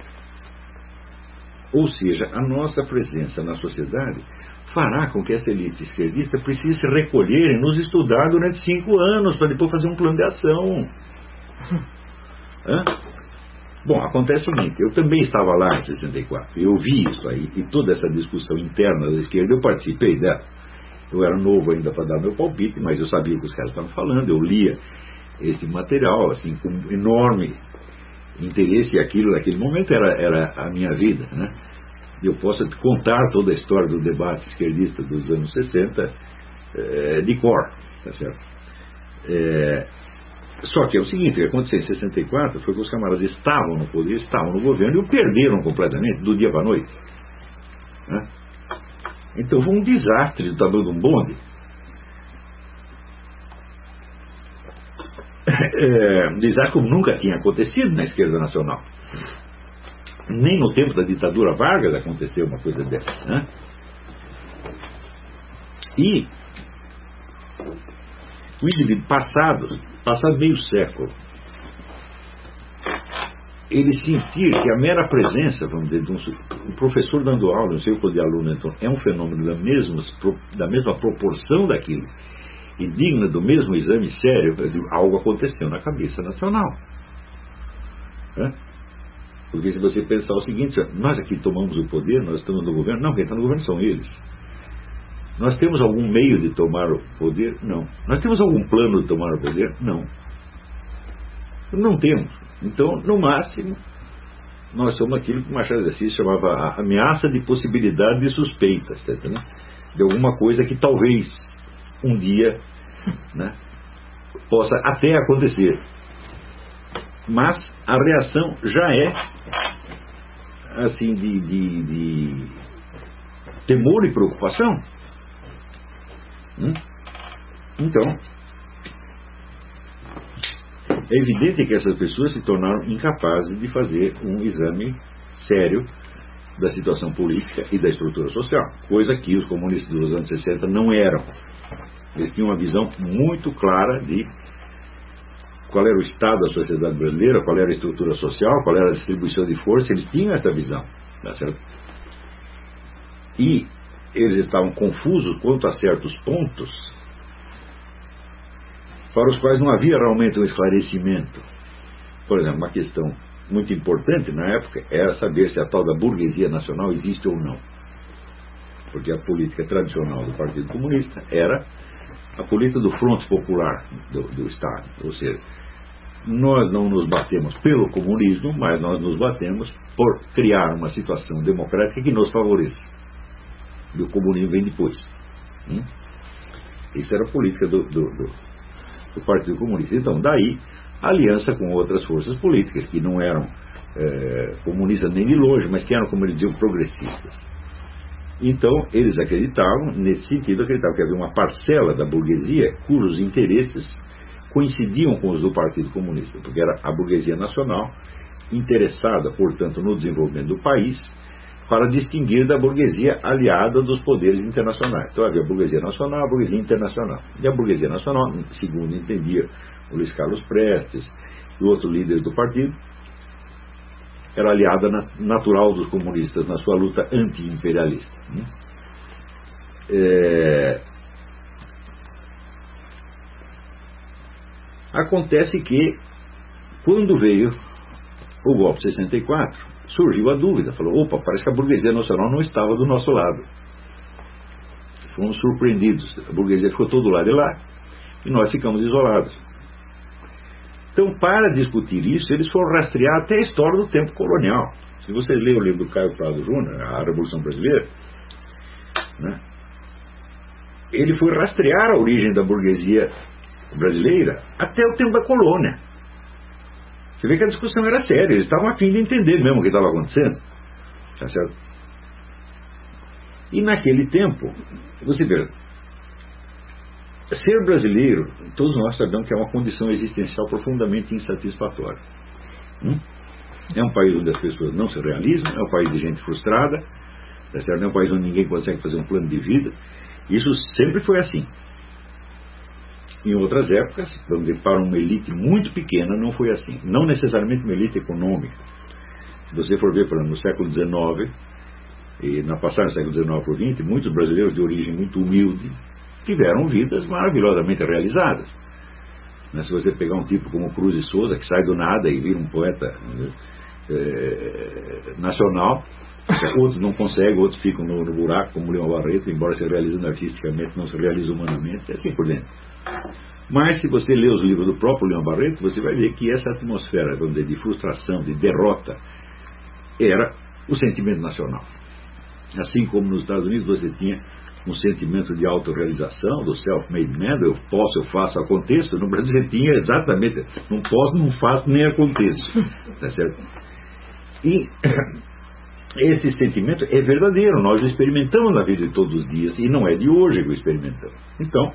Ou seja, a nossa presença na sociedade fará com que essa elite esquerdista precise se recolher e nos estudar durante cinco anos para depois fazer um plano de ação. Hã? Bom, acontece o seguinte: eu também estava lá em sessenta e quatro, eu vi isso aí, e toda essa discussão interna da esquerda, eu participei dela. Eu era novo ainda para dar meu palpite, mas eu sabia o que os caras estavam falando, eu lia esse material assim, com enorme interesse, e aquilo naquele momento era, era a minha vida, né? Eu posso contar toda a história do debate esquerdista dos anos sessenta é, de cor, tá certo? É, só que é o seguinte: o que aconteceu em sessenta e quatro foi que os camaradas estavam no poder, estavam no governo, e o perderam completamente, do dia para a noite, né? Então foi um desastre do tamanho de um bonde. É, um desastre como nunca tinha acontecido na esquerda nacional. Nem no tempo da ditadura Vargas aconteceu uma coisa dessa, né? E o indivíduo passado, passado meio século, ele sentir que a mera presença, vamos dizer, de um, um professor dando aula, não sei o que de aluno, então, é um fenômeno da mesma, da mesma proporção daquilo, e digna do mesmo exame sério, algo aconteceu na cabeça nacional, né? Porque se você pensar o seguinte: nós aqui tomamos o poder, nós estamos no governo. Não, quem está no governo são eles. Nós temos algum meio de tomar o poder? Não. Nós temos algum plano de tomar o poder? Não. Não temos. Então, no máximo, nós somos aquilo que Machado de Assis chamava a ameaça de possibilidade de suspeitas, certo, né? De alguma coisa que talvez um dia, né, possa até acontecer. Mas a reação já é assim de, de, de temor e preocupação. Hum? Então, é evidente que essas pessoas se tornaram incapazes de fazer um exame sério da situação política e da estrutura social, coisa que os comunistas dos anos sessenta não eram. Eles tinham uma visão muito clara de qual era o estado da sociedade brasileira, qual era a estrutura social, qual era a distribuição de força. Eles tinham essa visão, tá certo? E eles estavam confusos quanto a certos pontos para os quais não havia realmente um esclarecimento. Por exemplo, uma questão muito importante na época era saber se a tal da burguesia nacional existe ou não. Porque a política tradicional do Partido Comunista era a política do fronte popular do, do Estado. Ou seja, nós não nos batemos pelo comunismo, mas nós nos batemos por criar uma situação democrática que nos favoreça. E o comunismo vem depois. Hum? Isso era a política do, do, do, do Partido Comunista. Então, daí, a aliança com outras forças políticas, que não eram é, comunistas nem de longe, mas que eram, como eles diziam, progressistas. Então, eles acreditavam, nesse sentido, acreditavam que havia uma parcela da burguesia cujos interesses coincidiam com os do Partido Comunista, porque era a burguesia nacional, interessada, portanto, no desenvolvimento do país, para distinguir da burguesia aliada dos poderes internacionais. Então havia a burguesia nacional e a burguesia internacional. E a burguesia nacional, segundo entendia o Luiz Carlos Prestes e outros líderes do partido, era aliada natural dos comunistas na sua luta anti-imperialista. É... Acontece que, quando veio o golpe de sessenta e quatro, surgiu a dúvida, falou, opa, parece que a burguesia nacional não estava do nosso lado. Fomos surpreendidos, a burguesia ficou todo lado de lá e nós ficamos isolados. Então, para discutir isso, eles foram rastrear até a história do tempo colonial. Se vocês lerem o livro do Caio Prado Júnior, A Revolução Brasileira, né, ele foi rastrear a origem da burguesia brasileira até o tempo da colônia. Você vê que a discussão era séria, eles estavam a fim de entender mesmo o que estava acontecendo. Tá certo? E naquele tempo, você vê, ser brasileiro, todos nós sabemos que é uma condição existencial profundamente insatisfatória. Hum? É um país onde as pessoas não se realizam, é um país de gente frustrada, tá certo? É um país onde ninguém consegue fazer um plano de vida. Isso sempre foi assim. Em outras épocas, vamos dizer, para uma elite muito pequena, não foi assim. Não necessariamente uma elite econômica. Se você for ver, por exemplo, no século dezenove, e na passagem do século dezenove para o vinte, muitos brasileiros de origem muito humilde tiveram vidas maravilhosamente realizadas. Se você pegar um tipo como Cruz de Souza, que sai do nada e vira um poeta é, nacional, outros não conseguem, outros ficam no, no buraco, como Leão Barreto, embora se realizando artisticamente, não se realiza humanamente, e assim por dentro. Mas se você ler os livros do próprio Leão Barreto, você vai ver que essa atmosfera, vamos dizer, de frustração, de derrota, era o sentimento nacional. Assim como nos Estados Unidos você tinha um sentimento de autorrealização, do self-made man, eu posso, eu faço, aconteço. No Brasil você tinha exatamente, não posso, não faço, nem aconteço. Tá certo? E esse sentimento é verdadeiro, nós o experimentamos na vida de todos os dias, e não é de hoje que o experimentamos. Então,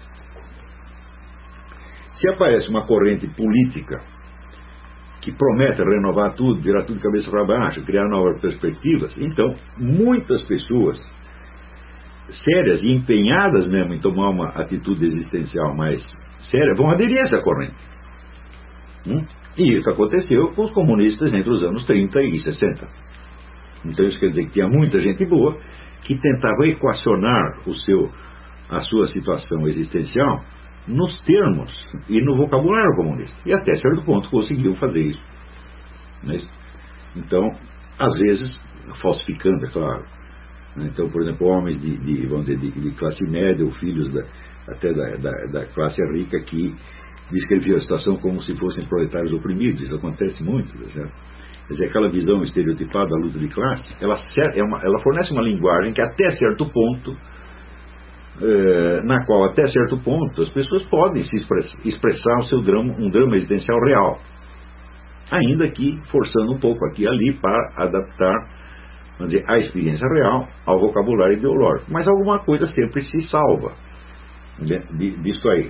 se aparece uma corrente política que promete renovar tudo, virar tudo de cabeça para baixo, criar novas perspectivas, então muitas pessoas sérias e empenhadas mesmo em tomar uma atitude existencial mais séria vão aderir a essa corrente. Hum? E isso aconteceu com os comunistas entre os anos trinta e sessenta. Então isso quer dizer que tinha muita gente boa que tentava equacionar o seu, a sua situação existencial nos termos e no vocabulário comunista. E até certo ponto conseguiu fazer isso. Mas, então, às vezes, falsificando, é claro. Então, por exemplo, homens de, de, vamos dizer, de, de classe média, ou filhos da, até da, da, da classe rica, que descreviam a situação como se fossem proletários oprimidos. Isso acontece muito. Certo? Quer dizer, aquela visão estereotipada da luta de classe, ela, é uma, ela fornece uma linguagem que até certo ponto, eh, na qual até certo ponto as pessoas podem se express, expressar o seu drama, um drama existencial real, ainda que forçando um pouco aqui e ali para adaptar, vamos dizer, a experiência real ao vocabulário ideológico. Mas alguma coisa sempre se salva disso aí.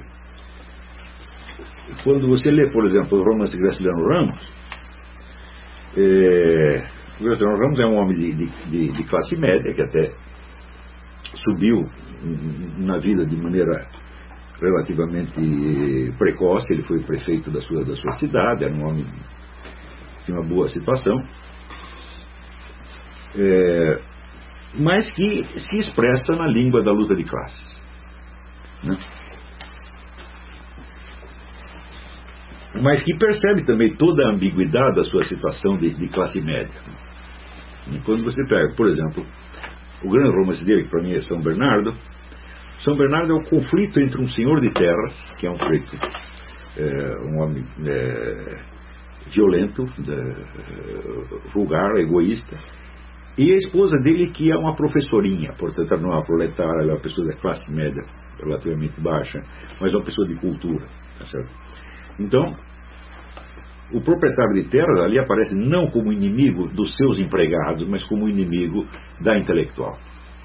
Quando você lê, por exemplo, o romance de Graciliano Ramos, é, Graciliano Ramos é um homem de, de, de classe média, que até subiu na vida de maneira relativamente precoce. Ele foi prefeito da sua, da sua cidade, era um homem que tinha uma boa situação, é, mas que se expressa na língua da luta de classes, né? Mas que percebe também toda a ambiguidade da sua situação de, de classe média. E quando você pega, por exemplo, o grande romance dele, que para mim é São Bernardo, São Bernardo é o conflito entre um senhor de terras, que é um preto, é, um homem é, violento, é, vulgar, egoísta, e a esposa dele, que é uma professorinha, portanto ela não é uma proletária, ela é uma pessoa da classe média relativamente baixa, mas é uma pessoa de cultura, tá certo? Então, o proprietário de terras ali aparece não como inimigo dos seus empregados, mas como inimigo da intelectual.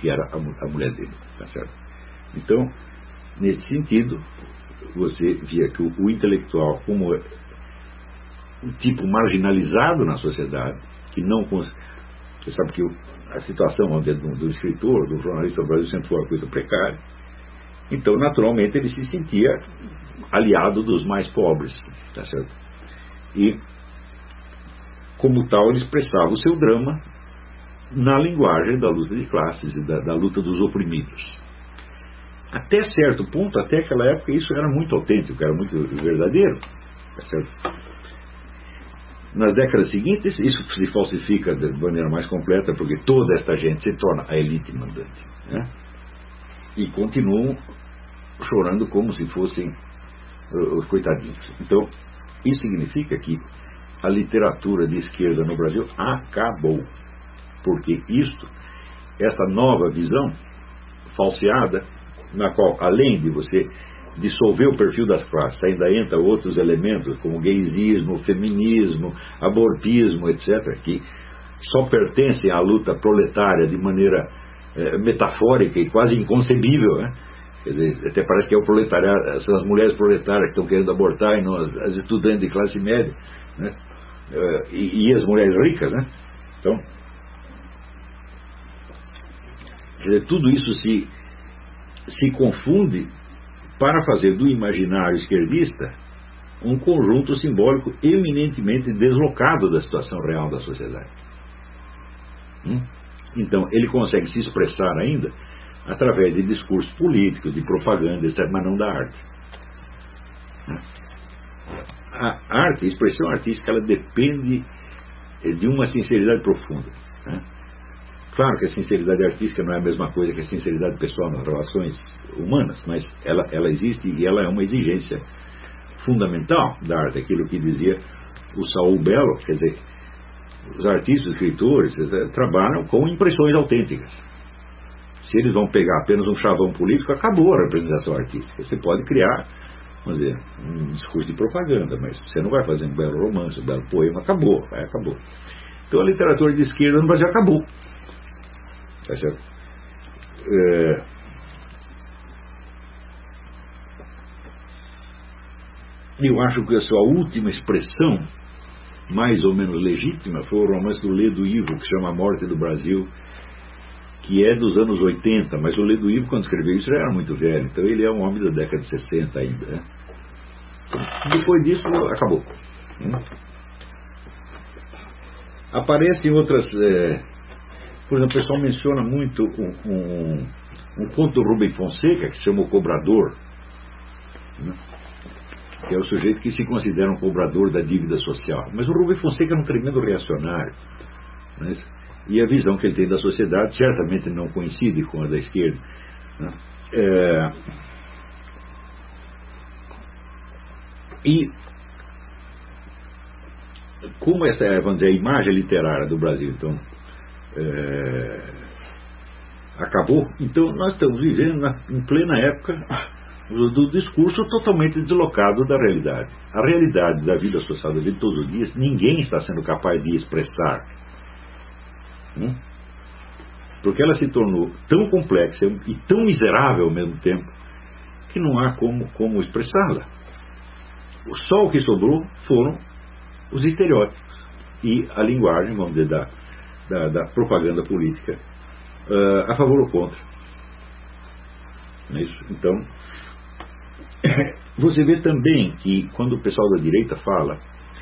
que era a, a mulher dele, tá certo? Então, nesse sentido, você via que o, o intelectual, como um tipo marginalizado na sociedade, que não consegue. Você sabe que o, a situação onde do, do escritor, do jornalista do Brasil sempre foi uma coisa precária. Então, naturalmente, ele se sentia aliado dos mais pobres, tá certo? E, como tal, ele expressava o seu drama na linguagem da luta de classes e da, da luta dos oprimidos. Até certo ponto, até aquela época, isso era muito autêntico, era muito verdadeiro, tá certo? Nas décadas seguintes, isso se falsifica de maneira mais completa, porque toda esta gente se torna a elite mandante, né? E continuam chorando como se fossem uh, os coitadinhos. Então, isso significa que a literatura de esquerda no Brasil acabou, porque isto, essa nova visão falseada, na qual, além de você dissolver o perfil das classes, ainda entra outros elementos, como gaysismo, feminismo, abortismo, etcétera, que só pertencem à luta proletária de maneira é, metafórica e quase inconcebível, né? Quer dizer, até parece que é o proletariado, são as mulheres proletárias que estão querendo abortar e não as, as estudantes de classe média, né? É, e, e as mulheres ricas, né? Então, quer dizer, tudo isso se, se confunde para fazer do imaginário esquerdista um conjunto simbólico eminentemente deslocado da situação real da sociedade. Hum? Então, ele consegue se expressar ainda através de discursos políticos, de propaganda, etcétera, mas não da arte. A arte, a expressão artística, ela depende de uma sinceridade profunda. Né? Claro que a sinceridade artística não é a mesma coisa que a sinceridade pessoal nas relações humanas, mas ela, ela existe e ela é uma exigência fundamental da arte. Aquilo que dizia o Saul Bellow, quer dizer, os artistas, escritores, etcétera, trabalham com impressões autênticas. Se eles vão pegar apenas um chavão político, acabou a representação artística. Você pode criar, vamos dizer, um discurso de propaganda, mas você não vai fazer um belo romance, um belo poema, acabou, aí acabou. Então a literatura de esquerda no Brasil acabou. Tá certo? É... Eu acho que a sua última expressão, mais ou menos legítima, foi o romance do Ledo Ivo, que se chama A Morte do Brasil, que é dos anos oitenta, mas o Ledo Ivo, quando escreveu isso, já era muito velho, então ele é um homem da década de sessenta ainda, né? Depois disso, acabou. Hum? Aparecem outras... É... Por exemplo, o pessoal menciona muito um, um, um conto do Rubem Fonseca, que se chama O Cobrador, né? Que é o sujeito que se considera um cobrador da dívida social. Mas o Rubem Fonseca é um tremendo reacionário, né? E a visão que ele tem da sociedade certamente não coincide com a da esquerda, né? É... E como essa é, vamos dizer, a imagem literária do Brasil, então, é... acabou, então nós estamos vivendo na, em plena época do discurso totalmente deslocado da realidade. A realidade da vida social da vida todos os dias, ninguém está sendo capaz de expressar, né? Porque ela se tornou tão complexa e tão miserável ao mesmo tempo que não há como, como expressá-la. Só o que sobrou foram os estereótipos e a linguagem, vamos dizer, da, da, da propaganda política uh, a favor ou contra. Não é isso? Então, você vê também que quando o pessoal da direita fala,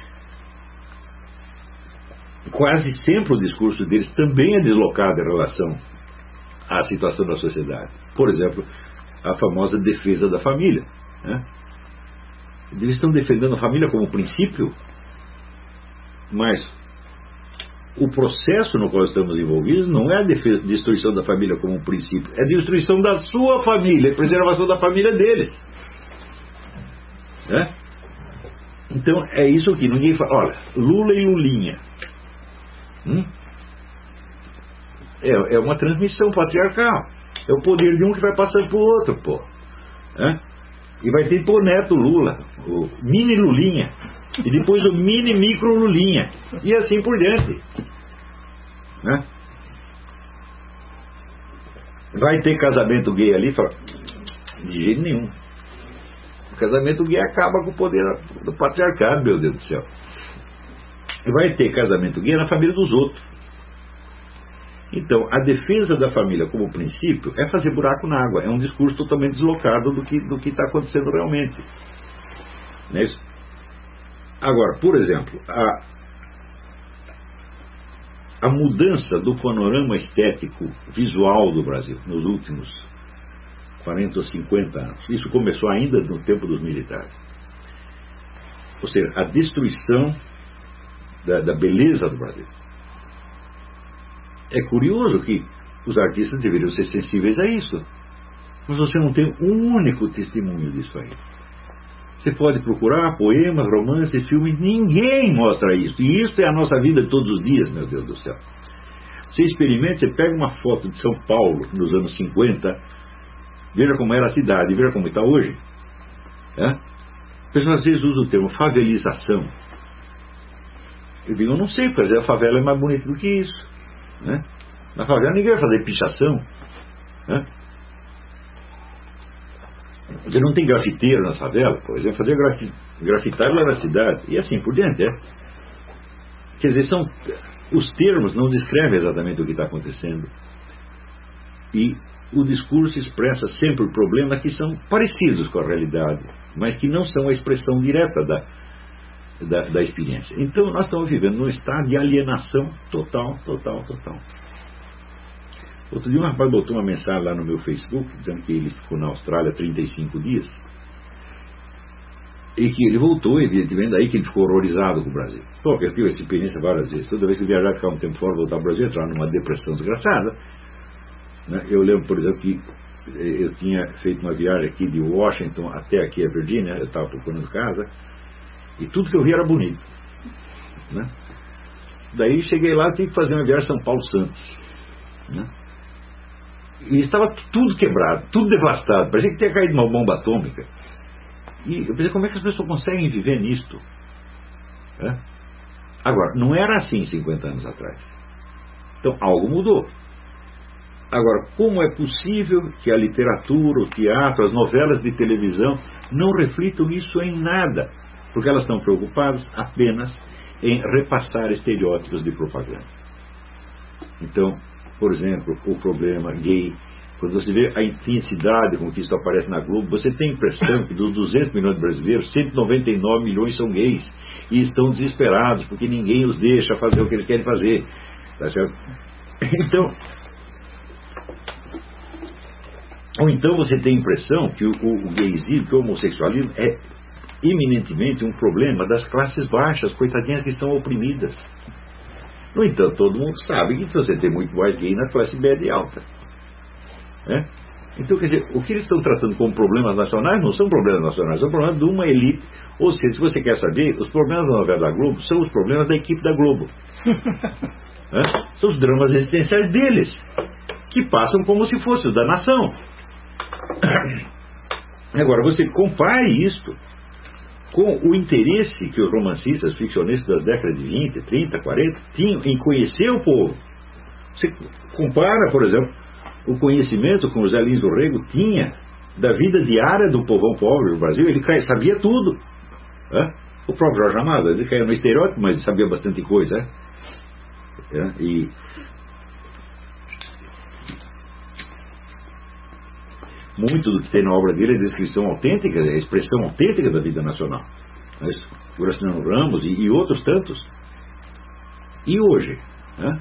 quase sempre o discurso deles também é deslocado em relação à situação da sociedade. Por exemplo, a famosa defesa da família, né? Eles estão defendendo a família como princípio, mas o processo no qual estamos envolvidos não é a defesa, destruição da família como um princípio, é a destruição da sua família, a preservação da família deles, né? Então é isso aqui, ninguém fala, olha, Lula e Lulinha, hum? é, é uma transmissão patriarcal, é o poder de um que vai passando para o outro, pô, né? E vai ter o neto Lula, o mini Lulinha, e depois o mini micro Lulinha, e assim por diante, né? Vai ter casamento gay ali? Fala, de jeito nenhum. O casamento gay acaba com o poder do patriarcado, meu Deus do céu. Vai ter casamento gay na família dos outros. Então, a defesa da família como princípio é fazer buraco na água. É um discurso totalmente deslocado do que do que está acontecendo realmente. Não é isso? Agora, por exemplo, a, a mudança do panorama estético visual do Brasil nos últimos quarenta ou cinquenta anos. Isso começou ainda no tempo dos militares. Ou seja, a destruição da, da beleza do Brasil. É curioso que os artistas deveriam ser sensíveis a isso. Mas você não tem um único testemunho disso aí. Você pode procurar poemas, romances, filmes, ninguém mostra isso. E isso é a nossa vida de todos os dias, meu Deus do céu. Você experimenta, você pega uma foto de São Paulo nos anos cinquenta, veja como era a cidade, veja como está hoje. É? A pessoa às vezes usa o termo favelização. Eu digo, eu não sei, porque a favela é mais bonita do que isso. Né? Na favela ninguém vai fazer pichação. Né? Você não tem grafiteiro na favela, por exemplo, fazer graf... grafitar lá na cidade, e assim por diante. É? Quer dizer, são... os termos não descrevem exatamente o que está acontecendo. E o discurso expressa sempre problemas que são parecidos com a realidade, mas que não são a expressão direta da, da, da experiência. Então nós estamos vivendo num estado de alienação total, total, total. Outro dia um rapaz botou uma mensagem lá no meu Facebook, dizendo que ele ficou na Austrália trinta e cinco dias, e que ele voltou, evidentemente, aí que ele ficou horrorizado com o Brasil. Pô, eu tive essa experiência várias vezes. Toda vez que eu viajar, ficar um tempo fora, voltar ao Brasil, entrar numa depressão desgraçada. Eu lembro, por exemplo, que eu tinha feito uma viagem aqui de Washington até aqui a Virgínia, eu estava procurando casa, e tudo que eu vi era bonito. Né? Daí cheguei lá e tive que fazer uma viagem São Paulo-Santos. Né? E estava tudo quebrado, tudo devastado, parecia que tinha caído uma bomba atômica. E eu pensei, como é que as pessoas conseguem viver nisto? É? Agora, não era assim cinquenta anos atrás. Então, algo mudou. Agora, como é possível que a literatura, o teatro, as novelas de televisão não reflitam isso em nada? Porque elas estão preocupadas apenas em repassar estereótipos de propaganda. Então, por exemplo, o problema gay, quando você vê a intensidade com que isso aparece na Globo, você tem a impressão que dos duzentos milhões de brasileiros, cento e noventa e nove milhões são gays e estão desesperados porque ninguém os deixa fazer o que eles querem fazer. Tá certo? Então, ou então você tem a impressão que o, o, o gaysismo, que o homossexualismo é eminentemente um problema das classes baixas, coitadinhas que estão oprimidas. No entanto, todo mundo sabe que você tem muito mais gay na classe média e alta. É? Então, quer dizer, o que eles estão tratando como problemas nacionais não são problemas nacionais, são problemas de uma elite. Ou seja, se você quer saber, os problemas da novela da Globo são os problemas da equipe da Globo. É? São os dramas existenciais deles, que passam como se fosse o da nação. Agora, você compare isto com o interesse que os romancistas, ficcionistas das décadas de vinte, trinta, quarenta tinham em conhecer o povo. Você compara, por exemplo, o conhecimento que o José Lins do Rego tinha da vida diária do povão pobre do Brasil. Ele sabia tudo. É? O próprio Jorge Amado, ele caiu no estereótipo, mas sabia bastante coisa. É? É? E muito do que tem na obra dele é descrição autêntica, é a expressão autêntica da vida nacional. O Graciliano Ramos e, e outros tantos. E hoje, né?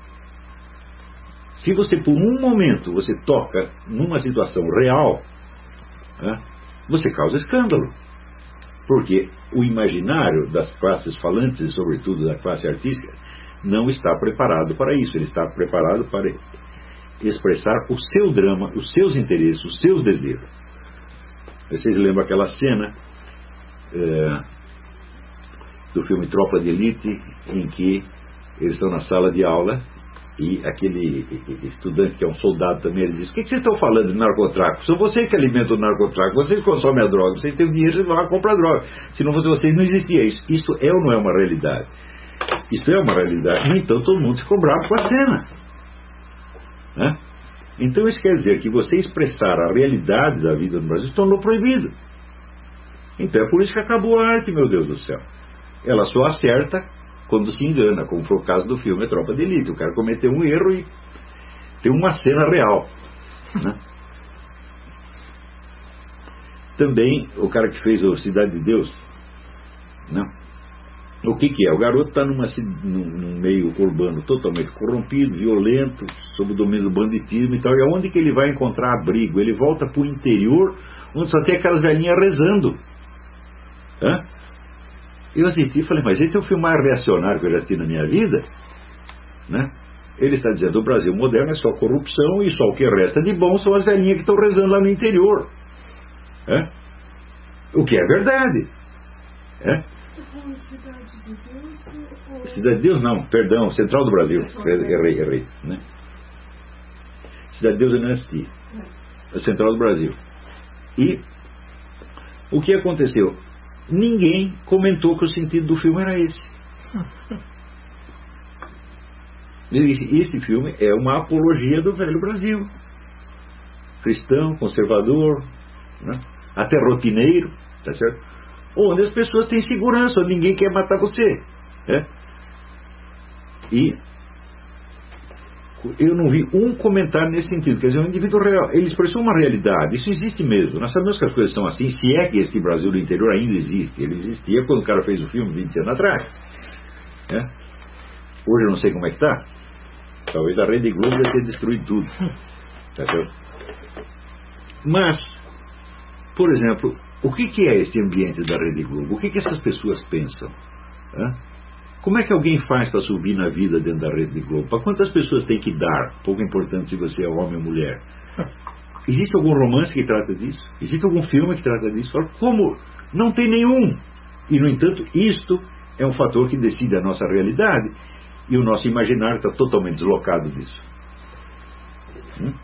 Se você por um momento você toca numa situação real, né, você causa escândalo. Porque o imaginário das classes falantes, e sobretudo da classe artística, não está preparado para isso. Ele está preparado para expressar o seu drama, os seus interesses, os seus desejos. Vocês lembram aquela cena é, do filme Tropa de Elite, em que eles estão na sala de aula e aquele estudante que é um soldado também, ele diz: o que vocês estão falando de narcotráfico? São vocês que alimentam o narcotráfico, vocês consomem a droga, vocês têm dinheiro, vocês vão lá comprar droga. Se não fosse vocês, não existia isso. Isso é ou não é uma realidade? Isso é uma realidade. No entanto, todo mundo ficou bravo com a cena. Né? Então isso quer dizer que você expressar a realidade da vida no Brasil se tornou proibido. Então é por isso que acabou a arte, meu Deus do céu. Ela só acerta quando se engana, como foi o caso do filme A Tropa de Elite. O cara cometeu um erro e tem uma cena real, né? Também o cara que fez o Cidade de Deus, né? O que que é? O garoto está num, num meio urbano totalmente corrompido, violento, sob o domínio do banditismo e tal. E aonde que ele vai encontrar abrigo? Ele volta para o interior, onde só tem aquelas velhinhas rezando. Hã? Eu assisti e falei, mas esse é o filme mais reacionário que eu já assisti na minha vida, né? Ele está dizendo, o Brasil moderno é só corrupção e só o que resta de bom são as velhinhas que estão rezando lá no interior. Hã? O que é verdade. Hã? Cidade de Deus não, perdão, Central do Brasil. Errei, errei, né? Cidade de Deus eu não assisti. É Central do Brasil. E o que aconteceu? Ninguém comentou que o sentido do filme era esse. Esse filme é uma apologia do velho Brasil. Cristão, conservador, né? Até rotineiro, tá certo? Onde as pessoas têm segurança, onde ninguém quer matar você, né? E eu não vi um comentário nesse sentido. Quer dizer, um indivíduo real, ele expressou uma realidade. Isso existe mesmo. Nós sabemos que as coisas estão assim, se é que esse Brasil do interior ainda existe. Ele existia quando o cara fez o filme vinte anos atrás, né? Hoje eu não sei como é que está. Talvez a Rede Globo deve ter destruído tudo, tá certo? Mas, por exemplo, o que que é esse ambiente da Rede Globo? O que que essas pessoas pensam? Hã? Como é que alguém faz para subir na vida dentro da Rede Globo? Para quantas pessoas tem que dar? Pouco importante se você é homem ou mulher. Existe algum romance que trata disso? Existe algum filme que trata disso? Como? Não tem nenhum. E, no entanto, isto é um fator que decide a nossa realidade. E o nosso imaginário está totalmente deslocado disso. Hum?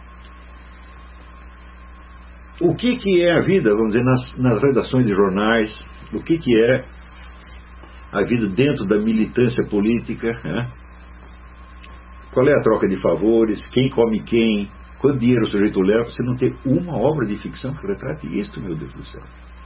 O que que é a vida, vamos dizer, nas, nas redações de jornais? O que que é a vida dentro da militância política? Né? Qual é a troca de favores? Quem come quem? Quanto dinheiro o sujeito leva? Você não tem uma obra de ficção que retrate isto, meu Deus do céu.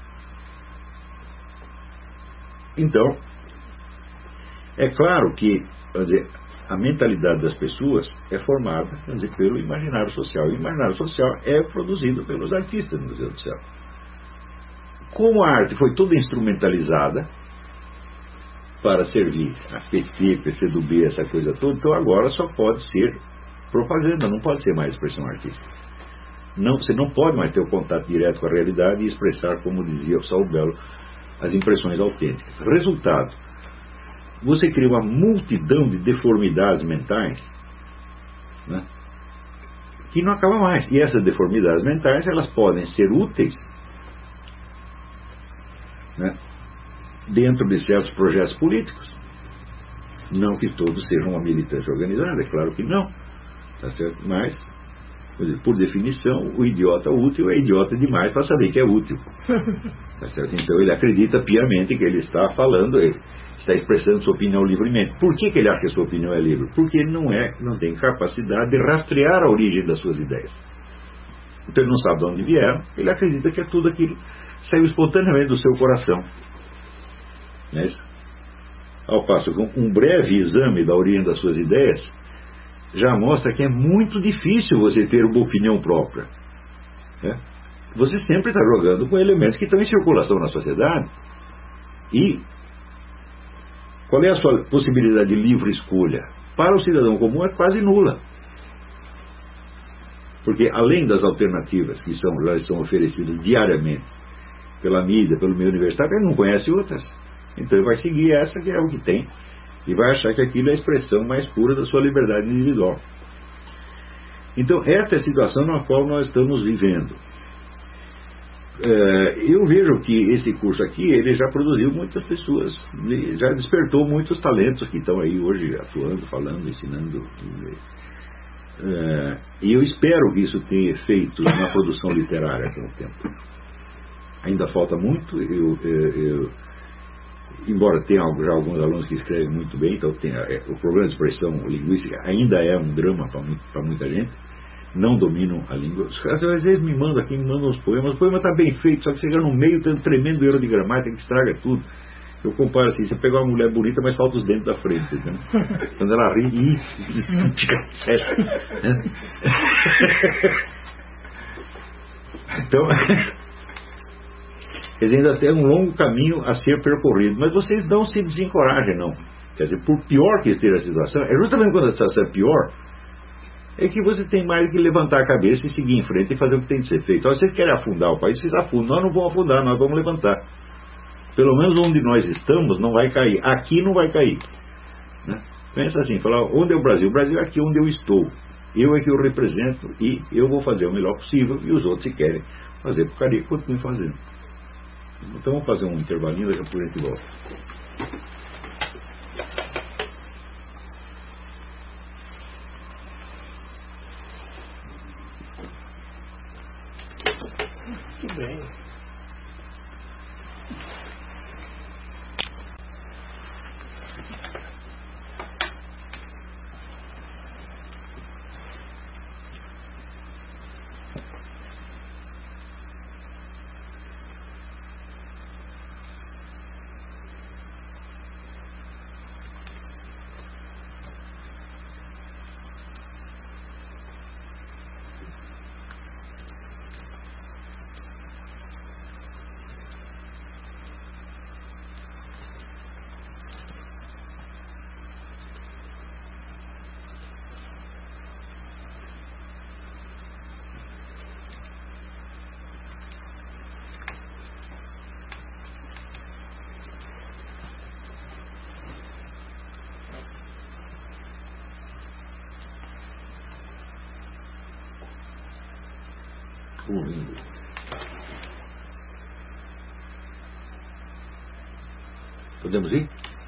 Então, é claro que, vamos dizer, a mentalidade das pessoas é formada, vamos dizer, pelo imaginário social. E o imaginário social é produzido pelos artistas, meu Deus do céu. Como a arte foi toda instrumentalizada para servir a P T, P C do B, essa coisa toda, então agora só pode ser propaganda, não pode ser mais expressão artística. Não, você não pode mais ter o contato direto com a realidade e expressar, como dizia o Saulo Belo, as impressões autênticas. Resultado, você cria uma multidão de deformidades mentais, né, que não acaba mais. E essas deformidades mentais, elas podem ser úteis, né, dentro de certos projetos políticos. Não que todos sejam uma militância organizada, é claro que não, tá certo? Mas, por definição, o idiota útil é idiota demais para saber que é útil, tá certo? Então ele acredita piamente que ele está falando, ele está expressando sua opinião livremente. Por que que ele acha que a sua opinião é livre? Porque ele não, é, não tem capacidade de rastrear a origem das suas ideias. Então ele não sabe de onde vieram, ele acredita que é tudo aquilo que saiu espontaneamente do seu coração. Não é isso? Ao passo que um breve exame da origem das suas ideias já mostra que é muito difícil você ter uma opinião própria, né? Você sempre está jogando com elementos que estão em circulação na sociedade. E qual é a sua possibilidade de livre escolha? Para o cidadão comum é quase nula. Porque além das alternativas que são, já são oferecidas diariamente pela mídia, pelo meio universitário, ele não conhece outras. Então ele vai seguir essa que é o que tem e vai achar que aquilo é a expressão mais pura da sua liberdade individual. Então esta é a situação na qual nós estamos vivendo. É, eu vejo que esse curso aqui, ele já produziu muitas pessoas, já despertou muitos talentos que estão aí hoje atuando, falando, ensinando. É, e eu espero que isso tenha efeito na produção literária com o tempo. Ainda falta muito. Eu, eu, eu, embora tenha já alguns alunos que escrevem muito bem, então tem, é, o problema de expressão linguística ainda é um drama para muita gente, não dominam a língua. Os caras às vezes me mandam aqui, me mandam os poemas. O poema está bem feito, só que chega no meio, tem um tremendo erro de gramática que estraga tudo. Eu comparo assim, você pega uma mulher bonita, mas falta os dentes da frente, né? Quando ela ri, ih, fica sério. Então, quer dizer, ainda tem um longo caminho a ser percorrido, mas vocês não se desencorajem, não. Quer dizer, por pior que esteja a situação, é justamente quando a situação é pior, é que você tem mais que levantar a cabeça e seguir em frente e fazer o que tem de ser feito. Então, se vocês querem afundar o país, vocês afundam. Nós não vamos afundar, nós vamos levantar. Pelo menos onde nós estamos não vai cair. Aqui não vai cair, né? Pensa assim, falar, onde é o Brasil? O Brasil é aqui onde eu estou. Eu é que eu represento e eu vou fazer o melhor possível, e os outros, se querem fazer porcaria, continuem fazendo. Então vamos fazer um intervalinho, daqui a pouco a gente volta. Muito bem. Ouvindo. Podemos ir?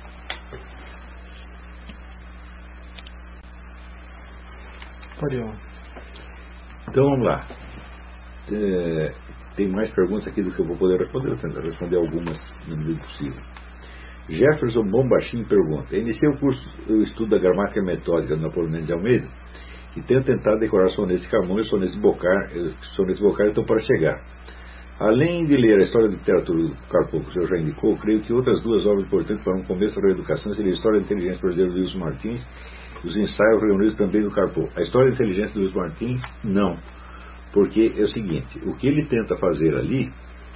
Pode ir. Então vamos lá. É, tem mais perguntas aqui do que eu vou poder responder. Eu tento responder algumas no medida possível. Jefferson Bombachim pergunta: iniciei o curso, o estudo da gramática metódica do Napoleão de Almeida e tenho tentado decorar sonetos de Camões, sonetos de Bocar, sonetos de Bocar, então para chegar. Além de ler a história da literatura do Carpo, que o senhor já indicou, creio que outras duas obras importantes para um começo da reeducação seriam a História da Inteligência Brasileira do Wilson Martins e os ensaios reunidos também do Carpo. A História da Inteligência do Wilson Martins, não. Porque é o seguinte, o que ele tenta fazer ali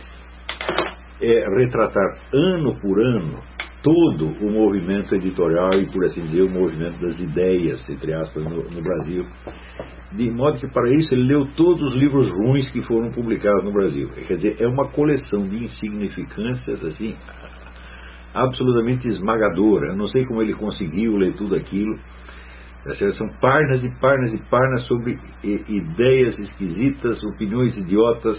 é retratar ano por ano todo o movimento editorial e, por assim dizer, o movimento das ideias, entre aspas, no, no Brasil. De modo que, para isso, ele leu todos os livros ruins que foram publicados no Brasil. Quer dizer, é uma coleção de insignificâncias, assim, absolutamente esmagadora. Eu não sei como ele conseguiu ler tudo aquilo. São páginas e páginas e páginas sobre ideias esquisitas, opiniões idiotas,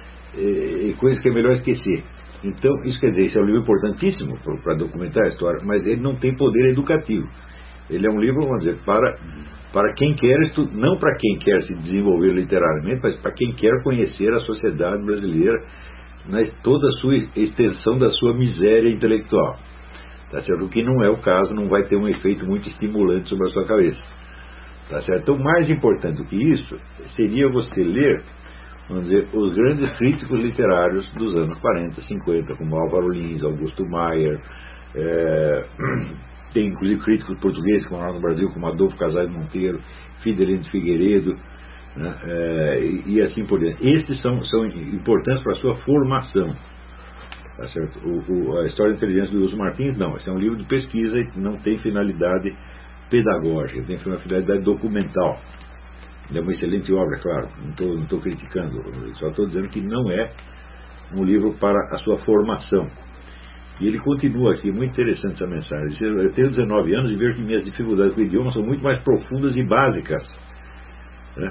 e coisas que é melhor esquecer. Então, isso quer dizer, isso é um livro importantíssimo para documentar a história, mas ele não tem poder educativo. Ele é um livro, vamos dizer, para, para quem quer estudar, não para quem quer se desenvolver literariamente, mas para quem quer conhecer a sociedade brasileira, na toda a sua extensão da sua miséria intelectual. Tá certo? O que não é o caso, não vai ter um efeito muito estimulante sobre a sua cabeça. Tá certo? Então, mais importante do que isso, seria você ler, vamos dizer, os grandes críticos literários dos anos quarenta, cinquenta, como Álvaro Lins, Augusto Maier, é, tem inclusive críticos portugueses que moraram no Brasil, como Adolfo Casares Monteiro, Fidelino de Figueiredo, né, é, e, e assim por diante. Estes são, são importantes para a sua formação. Tá certo? O, o, a História da Inteligência do Wilson Martins, não. Esse é um livro de pesquisa e não tem finalidade pedagógica, tem uma finalidade documental. É uma excelente obra, claro, não estou não estou criticando, só estou dizendo que não é um livro para a sua formação. E ele continua aqui, muito interessante essa mensagem. Eu tenho dezenove anos e vejo que minhas dificuldades com o idioma são muito mais profundas e básicas, né?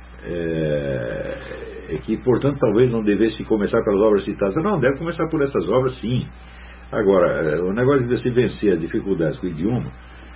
É, é que, portanto, talvez não devesse começar pelas obras citadas. Não, deve começar por essas obras, sim. Agora, o negócio de você vencer as dificuldades com o idioma,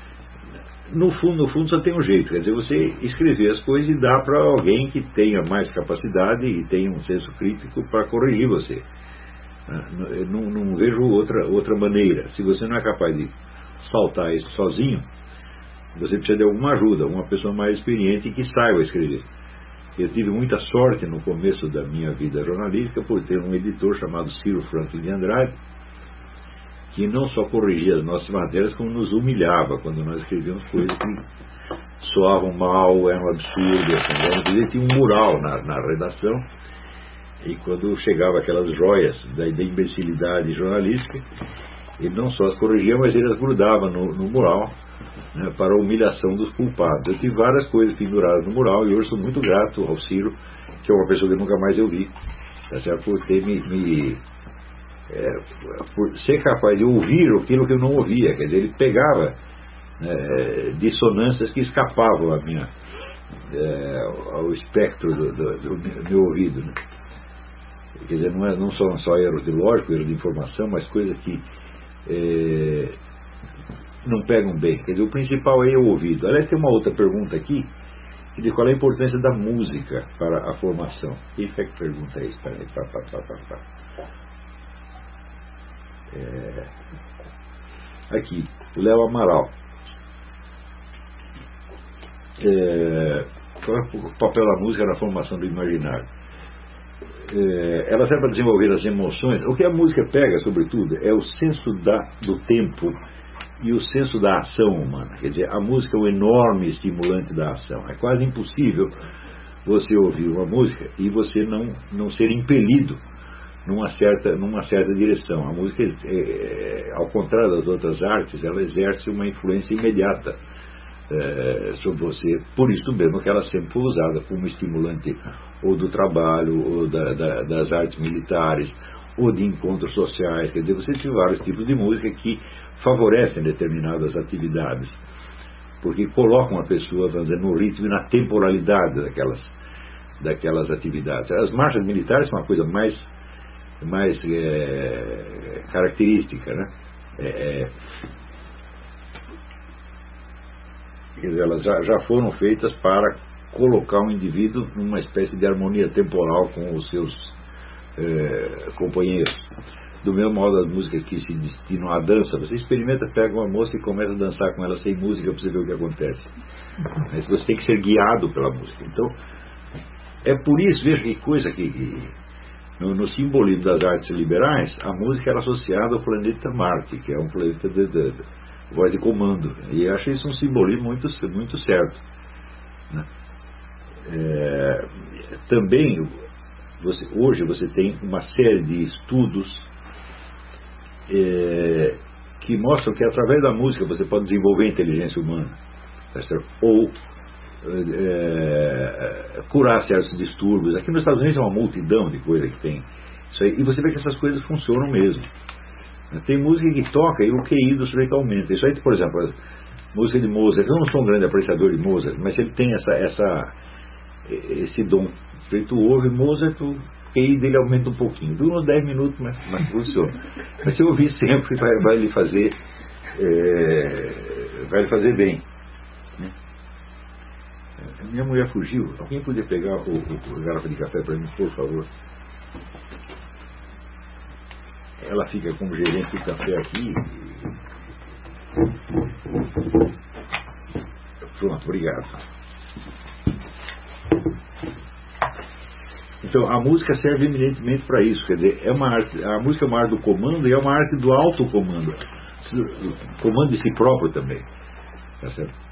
no fundo, no fundo só tem um jeito, quer dizer, você escrever as coisas e dar para alguém que tenha mais capacidade e tenha um senso crítico para corrigir você. Eu não, não vejo outra, outra maneira. Se você não é capaz de saltar isso sozinho, você precisa de alguma ajuda, uma pessoa mais experiente que saiba escrever. Eu tive muita sorte no começo da minha vida jornalística por ter um editor chamado Ciro Franklin de Andrade, que não só corrigia as nossas matérias, como nos humilhava quando nós escrevíamos coisas que soavam mal, eram absurdas. Assim, ele tinha um mural na, na redação, e quando chegava aquelas joias da, da imbecilidade jornalística, ele não só as corrigia, mas ele as grudava no, no mural, né, para a humilhação dos culpados. Eu tive várias coisas penduradas no mural, e hoje sou muito grato ao Ciro, que é uma pessoa que nunca mais eu vi, tá certo? Por ter me... me É, por ser capaz de ouvir aquilo que eu não ouvia. Quer dizer, ele pegava é, dissonâncias que escapavam a minha, é, ao espectro do, do, do meu ouvido, né? Quer dizer, não, é, não são só erros de lógica, erros de informação, mas coisas que é, não pegam bem. Quer dizer, o principal é o ouvido. Aliás, tem uma outra pergunta aqui, de qual é a importância da música para a formação. Quem é que pergunta isso? Peraí, pá, pá, pá, pá, pá. É, aqui, Léo Amaral. É, qual é o papel da música na formação do imaginário? É, ela serve para desenvolver as emoções. O que a música pega, sobretudo, é o senso da, do tempo e o senso da ação humana. Quer dizer, a música é um enorme estimulante da ação. É quase impossível você ouvir uma música e você não, não ser impelido numa certa, numa certa direção. A música, é, é, ao contrário das outras artes, ela exerce uma influência imediata é, sobre você. Por isso mesmo que ela sempre foi usada como estimulante ou do trabalho, ou da, da, das artes militares, ou de encontros sociais. Quer dizer, você tem vários tipos de música que favorecem determinadas atividades, porque colocam a pessoa, vamos dizer, no ritmo e na temporalidade daquelas, daquelas atividades. As marchas militares são uma coisa mais mais é, característica, né? É, é, quer dizer, elas já, já foram feitas para colocar o indivíduo numa espécie de harmonia temporal com os seus é, companheiros. Do mesmo modo, as músicas que se destinam à dança, você experimenta, pega uma moça e começa a dançar com ela sem música para você ver o que acontece. Mas você tem que ser guiado pela música. Então, é por isso, veja que coisa que, que No, no simbolismo das artes liberais, a música era associada ao planeta Marte, que é um planeta de, de, de voz de comando. E eu acho isso um simbolismo muito, muito certo, né? É, também, você, hoje você tem uma série de estudos é, que mostram que através da música você pode desenvolver a inteligência humana, tá certo? Ou É, curar certos distúrbios. Aqui nos Estados Unidos é uma multidão de coisas que tem isso aí, e você vê que essas coisas funcionam mesmo. Tem música que toca e o Q I do sujeito aumenta. Isso aí, por exemplo, a música de Mozart. Eu não sou um grande apreciador de Mozart, mas ele tem essa, essa, esse dom. O sujeito ouve Mozart, o Q I dele aumenta um pouquinho. Dura uns dez minutos, mas, mas funciona. Mas se eu ouvir sempre, vai, vai lhe fazer é, vai lhe fazer bem. Minha mulher fugiu. Alguém podia pegar o, o, a garrafa de café para mim, por favor? Ela fica como gerente do café aqui. Pronto, obrigado. Então, a música serve eminentemente para isso. Quer dizer, é uma arte, a música é uma arte do comando e é uma arte do autocomando. Comando de si próprio também. Tá certo?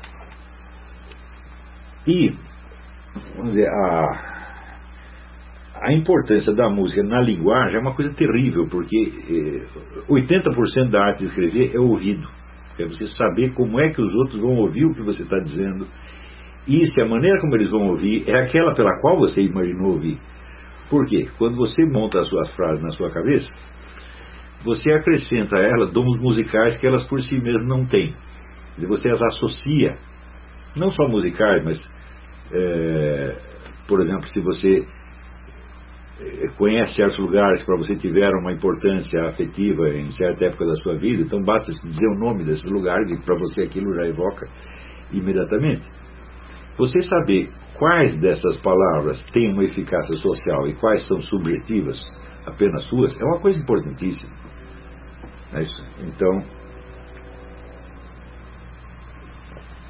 E, vamos dizer, a, a importância da música na linguagem é uma coisa terrível, porque eh, oitenta por cento da arte de escrever é ouvido. É você saber como é que os outros vão ouvir o que você está dizendo, e se a maneira como eles vão ouvir é aquela pela qual você imaginou ouvir. Por quê? Quando você monta as suas frases na sua cabeça, você acrescenta a elas dons musicais que elas por si mesmas não têm. E você as associa, não só musicais, mas, é, por exemplo, se você conhece certos lugares que para você tiveram uma importância afetiva em certa época da sua vida, então basta dizer o nome desses lugares e para você aquilo já evoca imediatamente. Você saber quais dessas palavras têm uma eficácia social e quais são subjetivas, apenas suas, é uma coisa importantíssima. É isso. Então,